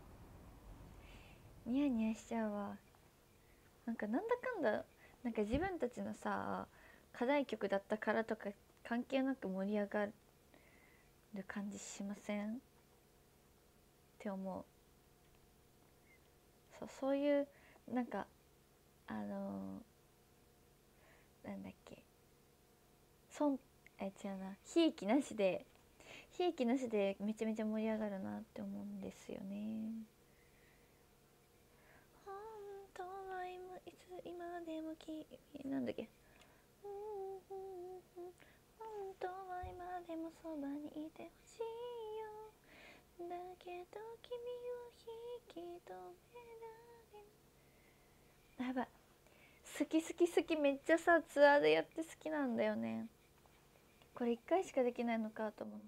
う、ニヤニヤしちゃうわ。なんかなんだかんだ、なんか自分たちのさ課題曲だったからとか関係なく盛り上がる感じしませんって思う。そう、そういうなんかあのー、なんだっけ、そんえ違うな、ひいきなしでひいきなしでめちゃめちゃ盛り上がるなって思うんですよね。本当は今いつ今でも君なんだっけ、本当は今でもそばにいてほしいよ、だけど君を引き止められない。やばい、好き好き好き、めっちゃさツアーでやって好きなんだよね。これいっかいしかできないのかと思って。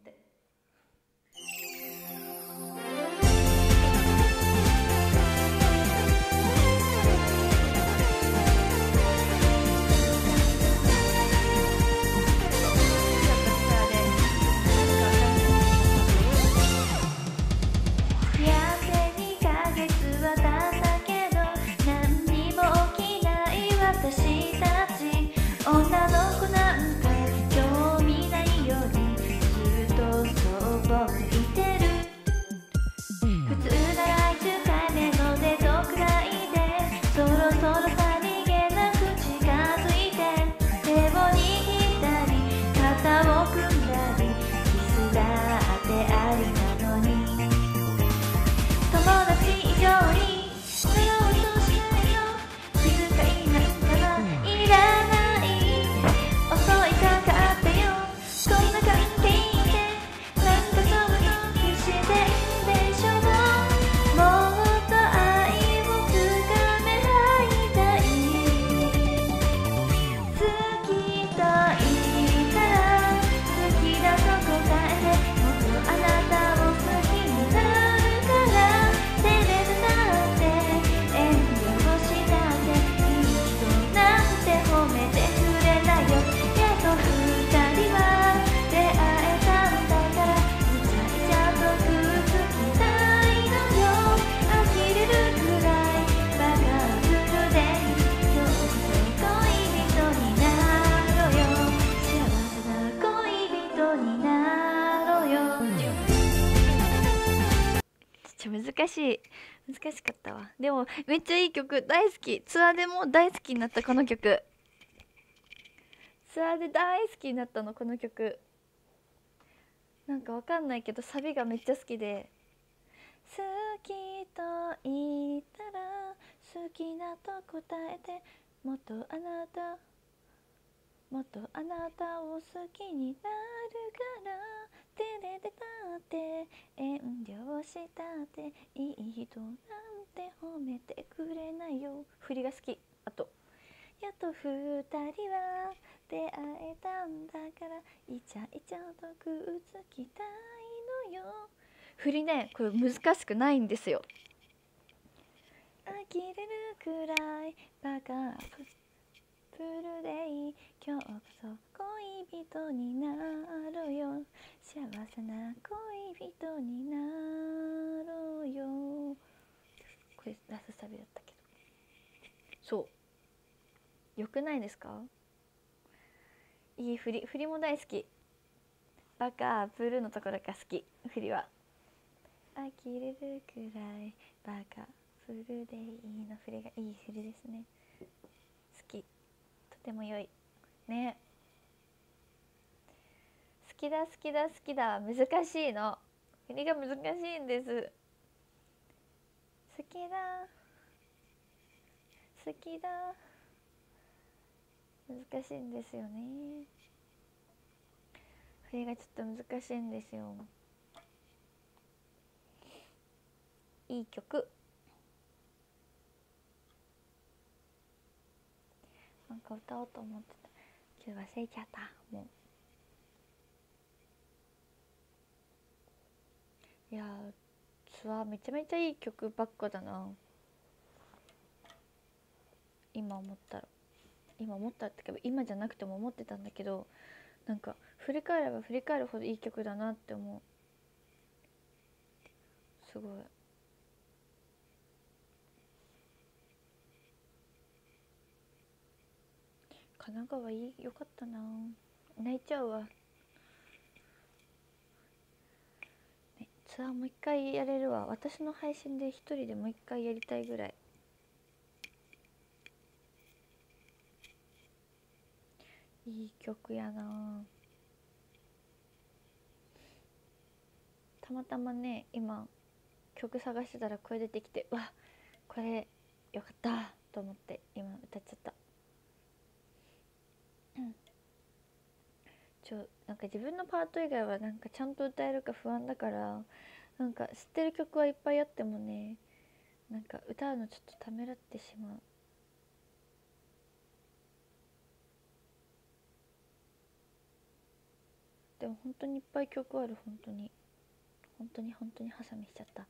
難しい難しかったわ。でもめっちゃいい曲、大好き。ツアーでも大好きになった。この曲ツアーで大好きになったの、この曲。なんかわかんないけどサビがめっちゃ好きで、好きと言ったら好きだと答えて、もっとあなたもっとあなたを好きになるから、照れてたって遠慮したっていい人なんて褒めてくれないよ。振りが好き。あとやっと二人は出会えたんだからイチャイチャとくっつきたいのよ。振りね、これ難しくないんですよ。呆れるくらいバカプルデイ、今日こそ恋人になろうよ、幸せな恋人になろうよ。これラスサビだったけど、そうよくないですか？いい振り、振りも大好き。バカプルのところが好き。振りは呆れるくらいバカプルデイの振りがいい振りですね。好き、とても良いね。 きだ好きだ好きだ難しいの。振りが難しいんです。好きだ好きだ難しいんですよね。振りがちょっと難しいんですよ。いい曲なんか歌おうと思ってたけど忘れちゃった。もういやツアーめちゃめちゃいい曲ばっかだな。今思ったら今思ったってか今じゃなくても思ってたんだけど、なんか振り返れば振り返るほどいい曲だなって思う。すごい。神奈川いいよかったな。泣いちゃうわ、ね、ツアーもう一回やれるわ。私の配信で一人でもう一回やりたいぐらいいい曲やな。たまたまね今曲探してたらこれ出てきて、うわこれよかったと思って今歌っちゃった。うんちょなんか自分のパート以外はなんかちゃんと歌えるか不安だから、なんか知ってる曲はいっぱいあってもね、なんか歌うのちょっとためらってしまう。でも本当にいっぱい曲ある。本当に本当に本当にハサミしちゃった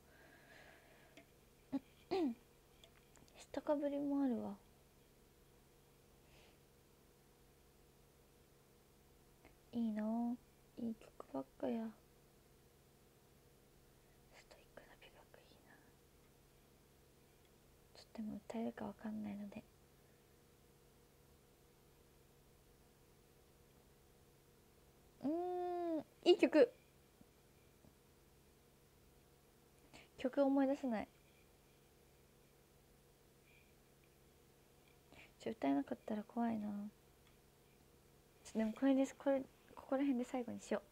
下かぶりもあるわ。いいなぁ、いい曲ばっかや。ストイックな美学いいな。ちょっとでも歌えるかわかんないので。うーんいい曲曲思い出せない。ちょ歌えなかったら怖いな。ちょでもこれです。これここら辺で最後にしよう。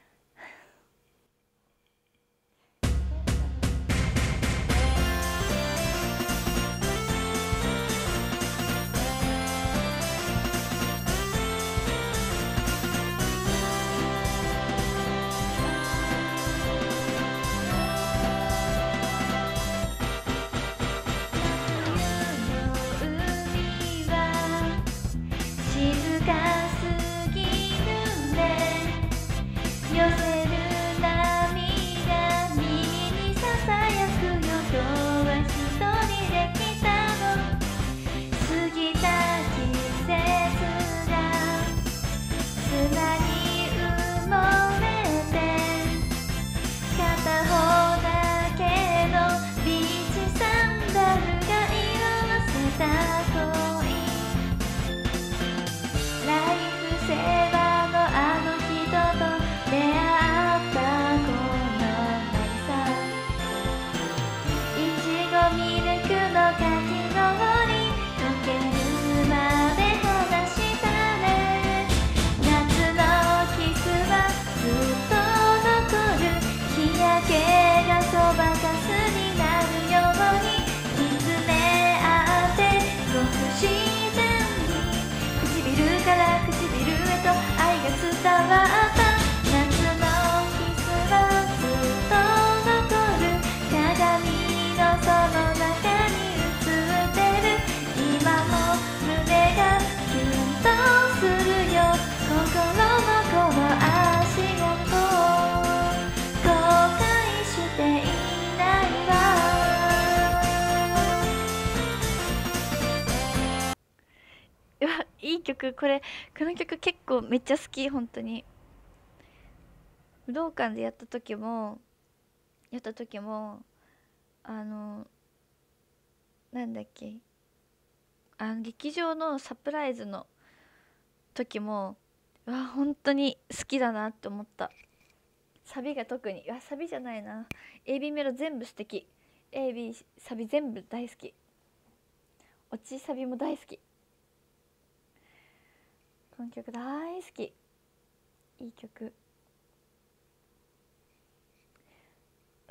いい曲。これこの曲結構めっちゃ好き。本当に武道館でやった時もやった時もあのなんだっけあの劇場のサプライズの時もうわ本当に好きだなって思った。サビが特に、いやサビじゃないな、 エービー メロ全部素敵。 エービー サビ全部大好き。落ちサビも大好き。この曲大好き。いい曲。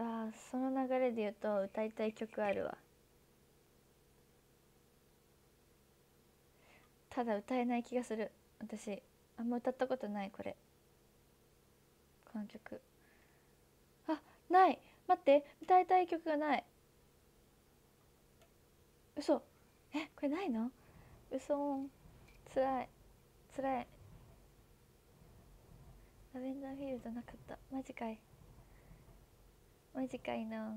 あー、その流れで言うと歌いたい曲あるわ。ただ歌えない気がする。私あんま歌ったことない。これこの曲、あ、ない。待って、歌いたい曲がない。嘘。え、これないの？嘘。つらいつらい。ラベンダーフィールドなかった。マジかい。マジかいな。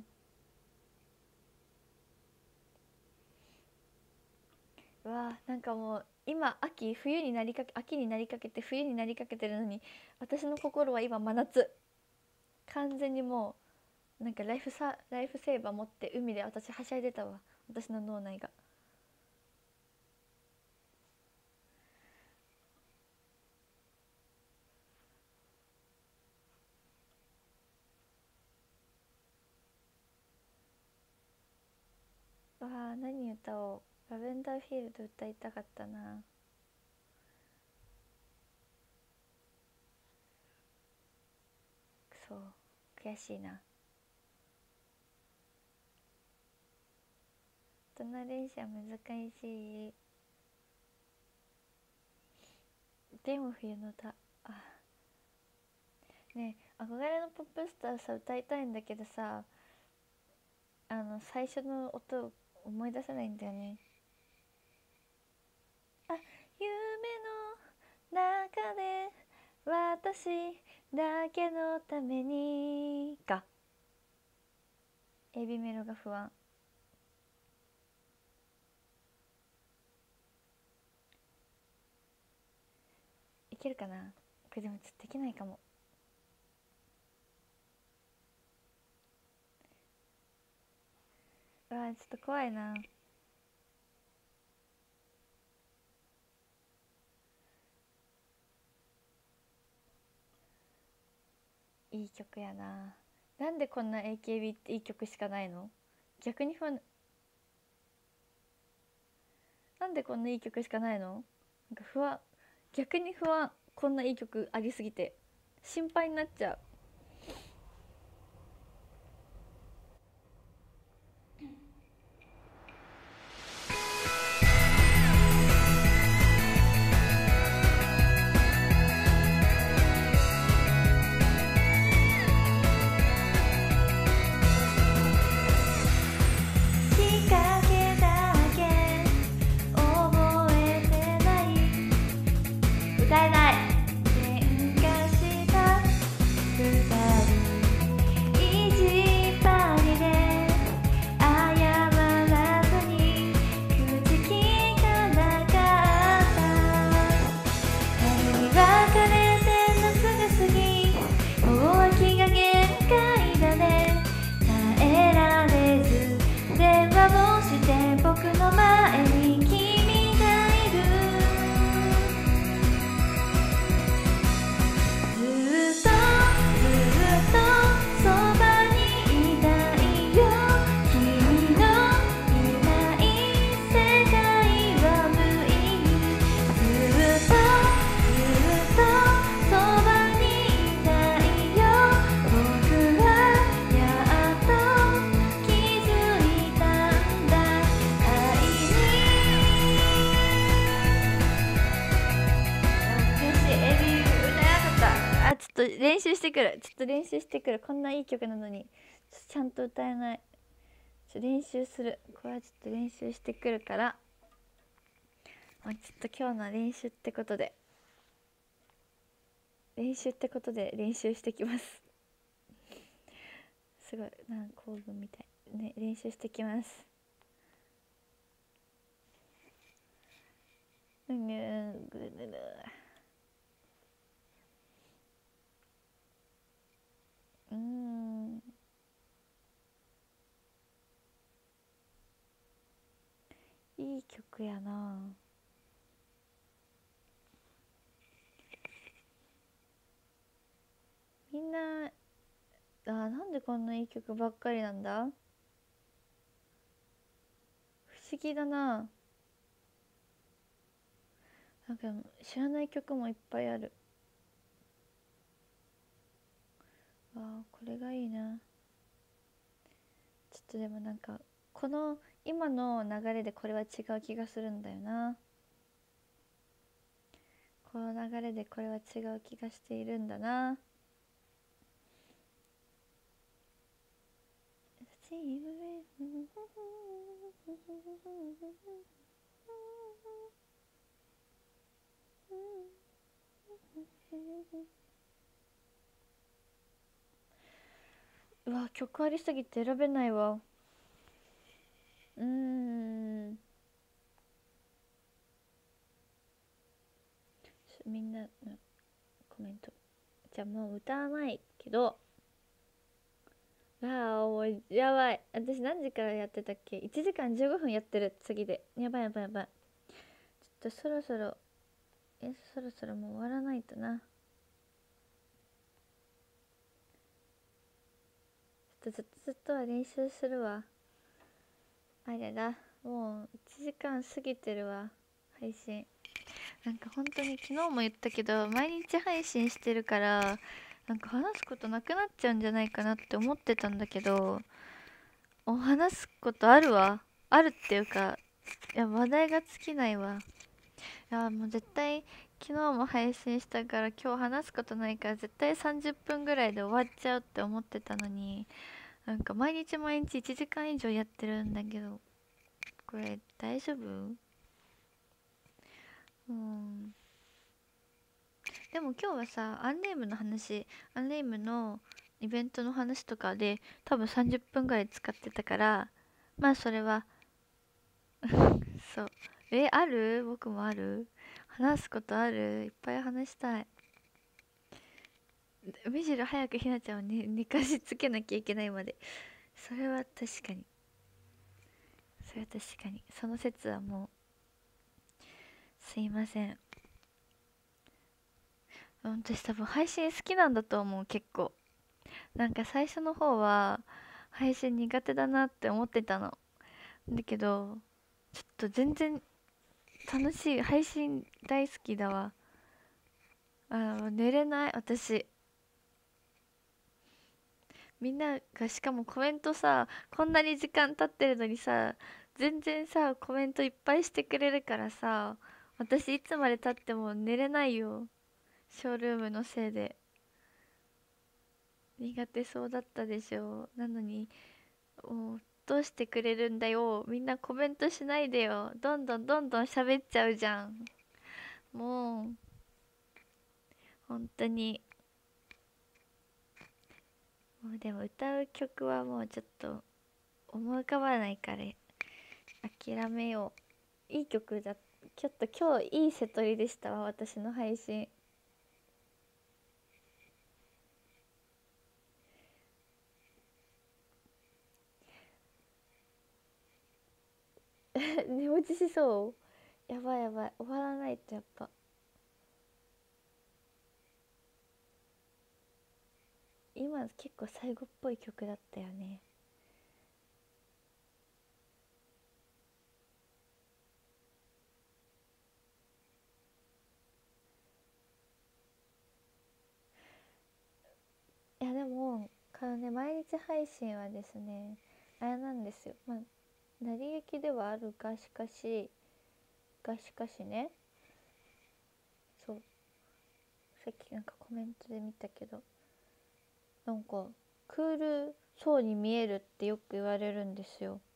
うわー、なんかもう今秋冬になりかけ秋になりかけて冬になりかけてるのに、私の心は今真夏。完全にもうなんかライフサライフセーバー持って海で私はしゃいでたわ。私の脳内が。わあ、何歌おう。ラベンダーフィールド歌いたかったな。そう、悔しいな。大人練習は難しい。でも冬の歌、あ、ねえ、憧れのポップスターさ歌いたいんだけどさ、あの最初の音思い出せないんだよね。あ、夢の中で私だけのためにか。エビメロが不安。いけるかな。これでもちょっとできないかも。うわ、ちょっと怖いな。いい曲やな。なんでこんな エーケービー っていい曲しかないの？逆に不安。なんでこんないい曲しかないの？なんか不安。逆に不安。こんないい曲ありすぎて心配になっちゃう。きっかけだけ覚えてない。歌えない。喧嘩した二人意地張りで謝らずに口きかなかった。春に別れて夏が過ぎ、もう秋が限界だね。耐えられず電話をして僕の前に君がいる。ずっとずっとそばにいたいよ。君のいない世界は無意味。ずっとずっとそばにいたいよ。僕はやっと気づいたんだ。愛に。悔しい。エビ歌えなかった。あ、ちょっと練習してくる。ちょっと練習してくる。こんないい曲なのにちゃんと歌えない。ちょっと練習する。これはちょっと練習してくるから、まあ、ちょっと今日の練習ってことで練習ってことで練習してきます。すごいなんか構文みたいね。練習してきます。うんぐるぐる。うーん、いい曲やな。みんな、あ、なんでこんないい曲ばっかりなんだ。不思議だな。なんか知らない曲もいっぱいある。あー、これがいいな。 とでもなんかこの今の流れでこれは違う気がするんだよな。この流れでこれは違う気がしているんだな。うわ、曲ありすぎて選べないわ。うーん、みんなのコメント、じゃあもう歌わないけど、ああもうやばい、私何時からやってたっけ。いちじかんじゅうごふんやってる。次でやばいやばいやばい。ちょっとそろそろえそろそろもう終わらないとな。ちょっとずっとずっとは練習するわ。あれだ、もういちじかん過ぎてるわ配信。なんか本当に昨日も言ったけど、毎日配信してるからなんか話すことなくなっちゃうんじゃないかなって思ってたんだけど、お話すことあるわ。あるっていうか、いや話題が尽きないわ。いやもう絶対昨日も配信したから今日話すことないから絶対さんじゅっぷんぐらいで終わっちゃうって思ってたのに、なんか毎日毎日いちじかん以上やってるんだけど、これ大丈夫？うん。でも今日はさ、アンネームの話、アンネームのイベントの話とかで多分さんじゅっぷんぐらい使ってたから、まあそれはそう。え、ある？僕もある？話すことある？いっぱい話したい。むしろ早くひなちゃんをね寝かしつけなきゃいけないまで。それは確かに。それは確かに。その説はもう、すいません。私多分配信好きなんだと思う、結構。なんか最初の方は配信苦手だなって思ってたの。だけど、ちょっと全然楽しい。配信大好きだわ。あ、寝れない私。みんながしかもコメントさ、こんなに時間経ってるのにさ、全然さコメントいっぱいしてくれるからさ、私いつまで経っても寝れないよ。ショールームのせいで。苦手そうだったでしょ。なのにもうどうしてくれるんだよ。みんなコメントしないでよ。どんどんどんどん喋っちゃうじゃん。もう本当に。もうでも歌う曲はもうちょっと思い浮かばないから諦めよう。いい曲だ。ちょっと今日いい瀬取りでしたわ、私の配信。寝落ちしそう。やばいやばい、終わらないと。やっぱ今結構最後っぽい曲だったよね。いやでもかね、毎日配信はですね、あれなんですよ。まあ成り行きではあるがしかしがしかしね、そう、さっきなんかコメントで見たけど、なんかクールそうに見えるってよく言われるんですよ。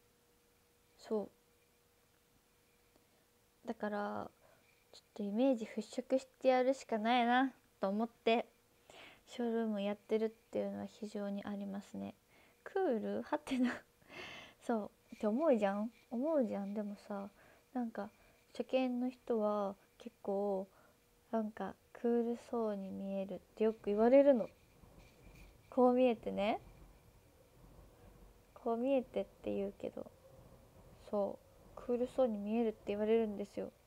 そうだからちょっとイメージ払拭してやるしかないなと思ってショールームやってるっていうのは非常にありますね。クールはてなそうって思うじゃん思うじゃん。でもさ、なんか初見の人は結構なんかクールそうに見えるってよく言われるの。こう見えてね、こう見えてって言うけど、そうクールそうに見えるって言われるんですよ。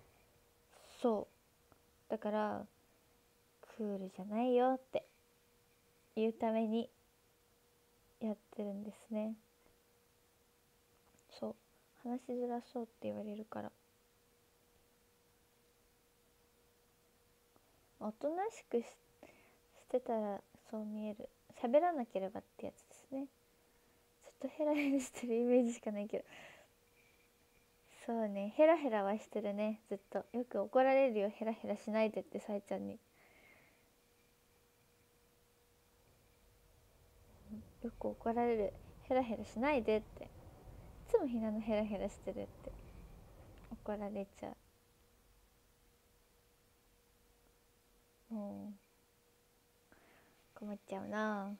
そうだからクールじゃないよって言うためにやってるんですね。そう、話しづらそうって言われるから、おとなしくししてたらそう見える。喋らなければってやつですね。 とヘラヘラしてるイメージしかないけど、そうね、ヘラヘラはしてるね。ずっとよく怒られるよ、ヘラヘラしないでってさえちゃんに。よく怒られる、ヘラヘラしないでって。いつもひなのヘラヘラしてるって怒られちゃう。もう困っちゃうな。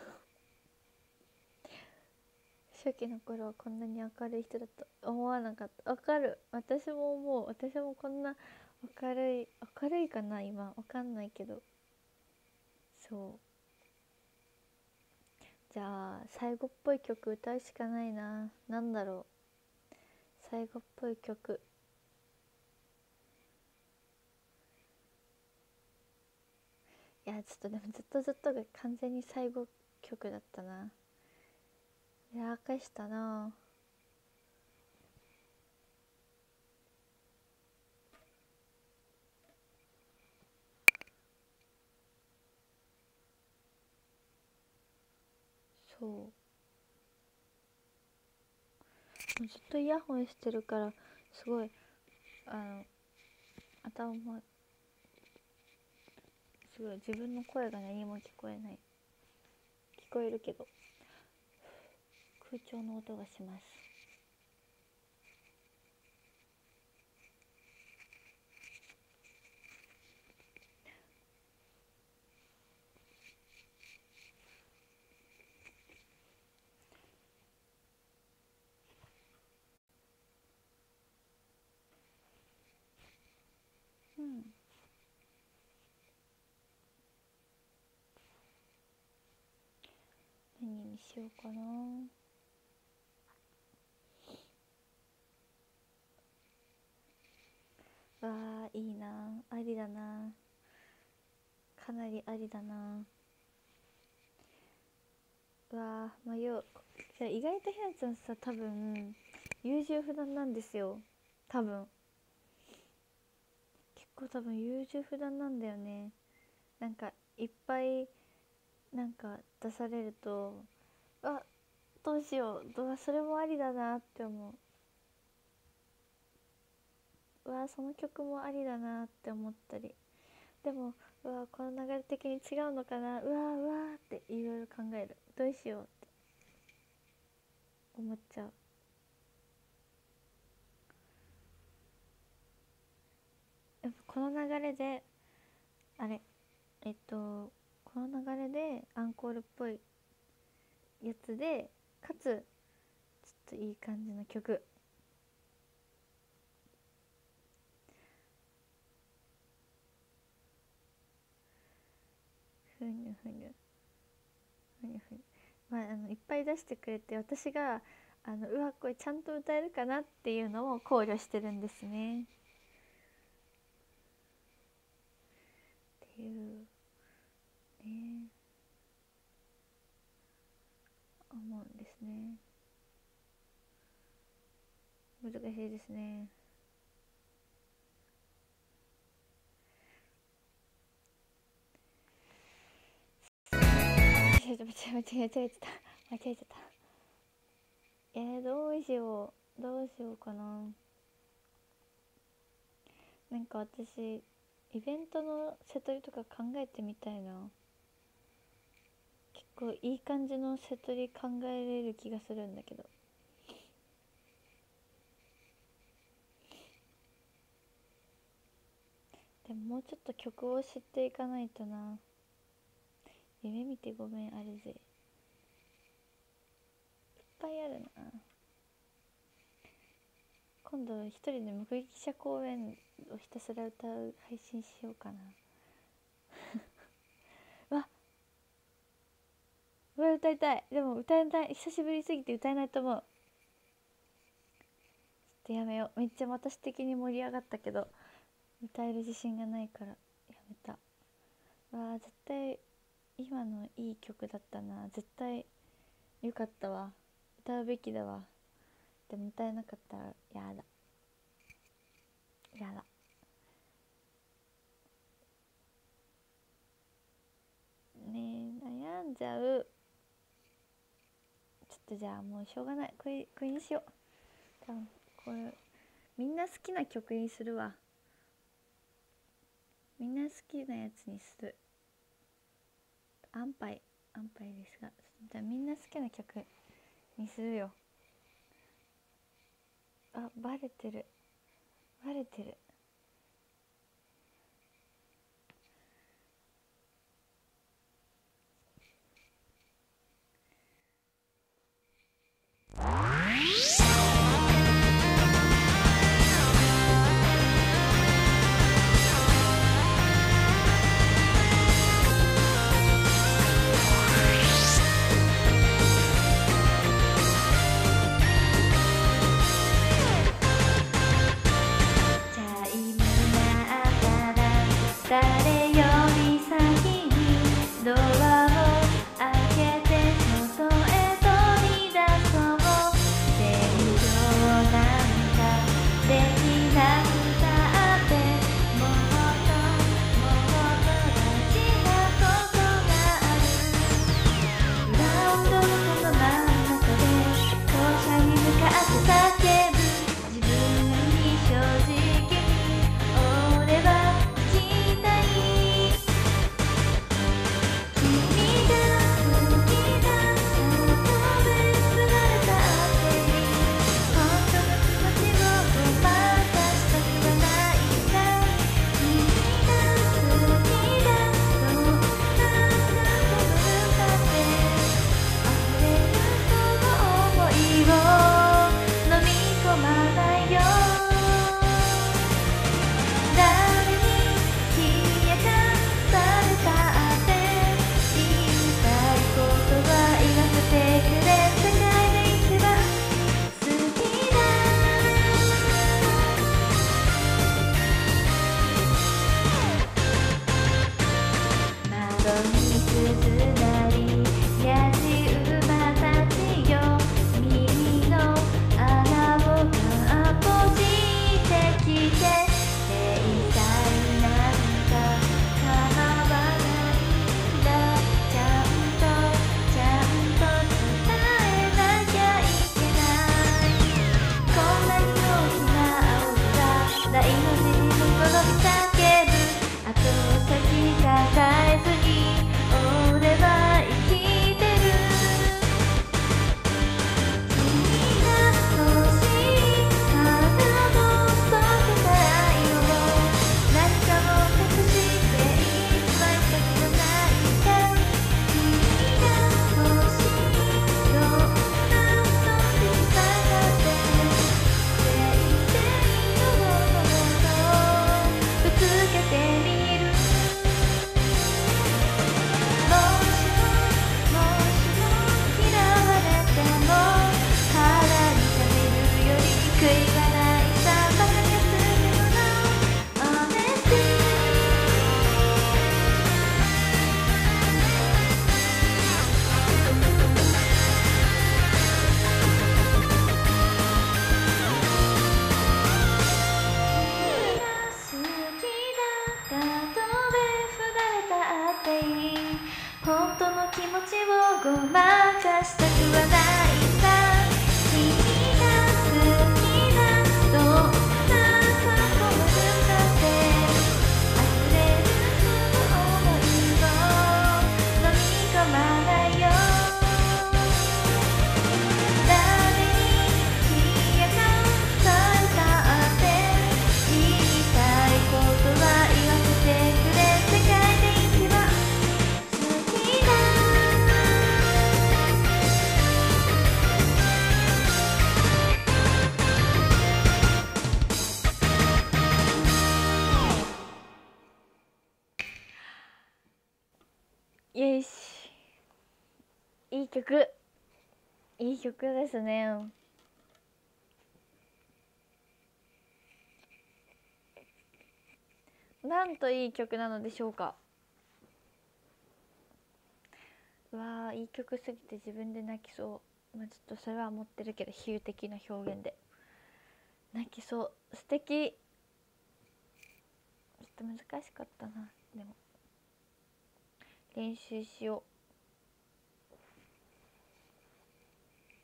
初期の頃はこんなに明るい人だと思わなかった。わかる、私も思う。私もこんな明るい、明るいかな今、わかんないけど。そう、じゃあ最後っぽい曲歌うしかないな。なんだろう、最後っぽい曲。いやちょっとでもずっとずっとが完全に最後曲だったな。やらかしたな。そう、もうずっとイヤホンしてるからすごいあの頭もすごい自分の声が何も聞こえない。聞こえるけど空調の音がします。うん、何にしようかな。わーいいな、ありだな、かなりありだな。うわー迷う。意外とひなちゃんさ多分優柔不断なんですよ。多分結構多分優柔不断なんだよね。なんかいっぱいなんか出されると、あ、どうしよう、どうそれもありだなって思う。うわその曲もありだなって思ったり、でもうわこの流れ的に違うのかな、うわうわっていろいろ考える。どうしようって思っちゃう。やっぱこの流れであれえっとこの流れでアンコールっぽいやつで、かつちょっといい感じの曲。ふにゅふにゅふにゅふにゅ、まあ、あのいっぱい出してくれて、私があのうわこれちゃんと歌えるかなっていうのを考慮してるんですねっていうね、思うんですね。難しいですね。間違えた間違えた間違えた間違えちゃった。えー、どうしようどうしようかな。なんか私イベントの瀬取りとか考えてみたいな。結構いい感じの瀬取り考えれる気がするんだけど。でももうちょっと曲を知っていかないとな。夢見てごめんあるぜ、いっぱいあるな。今度一人で目撃者公演をひたすら歌う配信しようかな。わうわ歌いたい。でも歌えない、久しぶりすぎて歌えないと思う。ちょっとやめよう。めっちゃ私的に盛り上がったけど歌える自信がないからやめた。わあ絶対今のいい曲だったな。絶対よかったわ、歌うべきだわ。でも歌えなかったらやだやだねえ悩んじゃう。ちょっとじゃあもうしょうがない、これこれにしよう。多分これみんな好きな曲にするわ。みんな好きなやつにする。安牌安牌ですが、じゃあみんな好きな曲にするよ。あ、バレてるバレてる。よし、いい曲いい曲ですね。なんといい曲なのでしょうか。うわー、いい曲すぎて自分で泣きそう。まあ、ちょっとそれは持ってるけど、比喩的な表現で泣きそう。素敵。ちょっと難しかったな。でも練習しよう。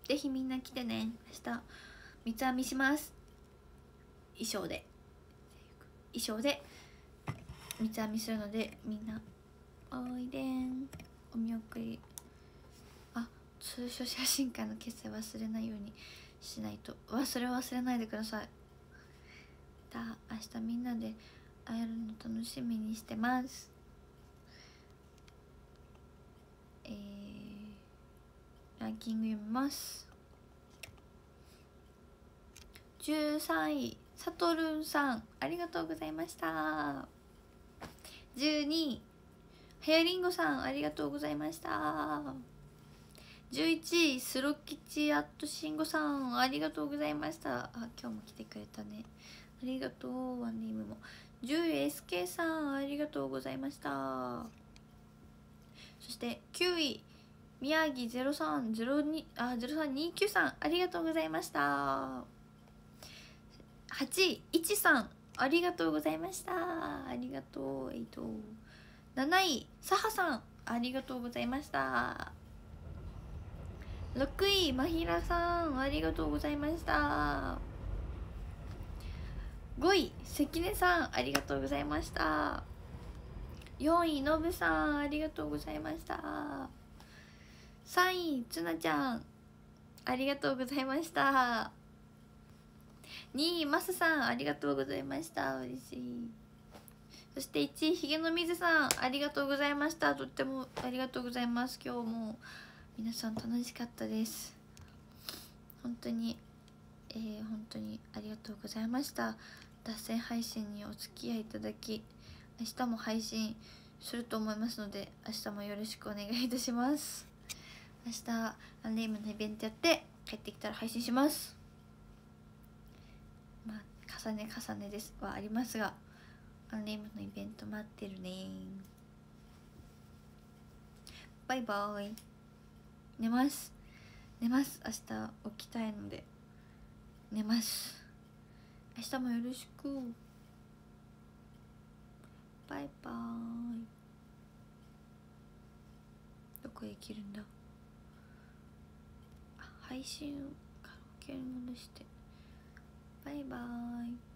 ぜひみんな来てね。明日三つ編みします。衣装で衣装で三つ編みするので、みんなおいでん。お見送り。あ、通所写真館の決済忘れないようにしないと。忘れ忘れないでください。だ明日みんなで会えるの楽しみにしてます。えー、ランキング読みます。じゅうさんいさとるんさん、ありがとうございました。じゅうにいはやりんごさん、ありがとうございました。じゅういちいスロキチアットしんごさん、ありがとうございました。あ、今日も来てくれたね、ありがとう。ワンネームも。じゅうい エスケー さん、ありがとうございました。そしてきゅうい宮城ゼロさんゼロにあゼロさんにきゅうさん、ありがとうございました。はちいいちさん、ありがとうございました。ありがとう。えっとなないさはさん、ありがとうございました。ろくいまひらさん、ありがとうございました。ごい関根さん、ありがとうございました。よんいのぶさん、ありがとうございました。さんいつなちゃん、ありがとうございました。にいますさん、ありがとうございました。嬉しい。そしていちいひげの水さん、ありがとうございました。とってもありがとうございます。今日も皆さん楽しかったです。本当にえー、本当にありがとうございました。脱線配信にお付き合いいただき、明日も配信すると思いますので、明日もよろしくお願いいたします。明日アンレイムのイベントやって帰ってきたら配信します。まあ重ね重ねですはありますが、アンレイムのイベント待ってるね。バイバーイ。寝ます寝ます明日起きたいので寝ます。明日もよろしく。バイバーイ。どこへ切るんだ。配信をカラオケに戻して。バイバーイ。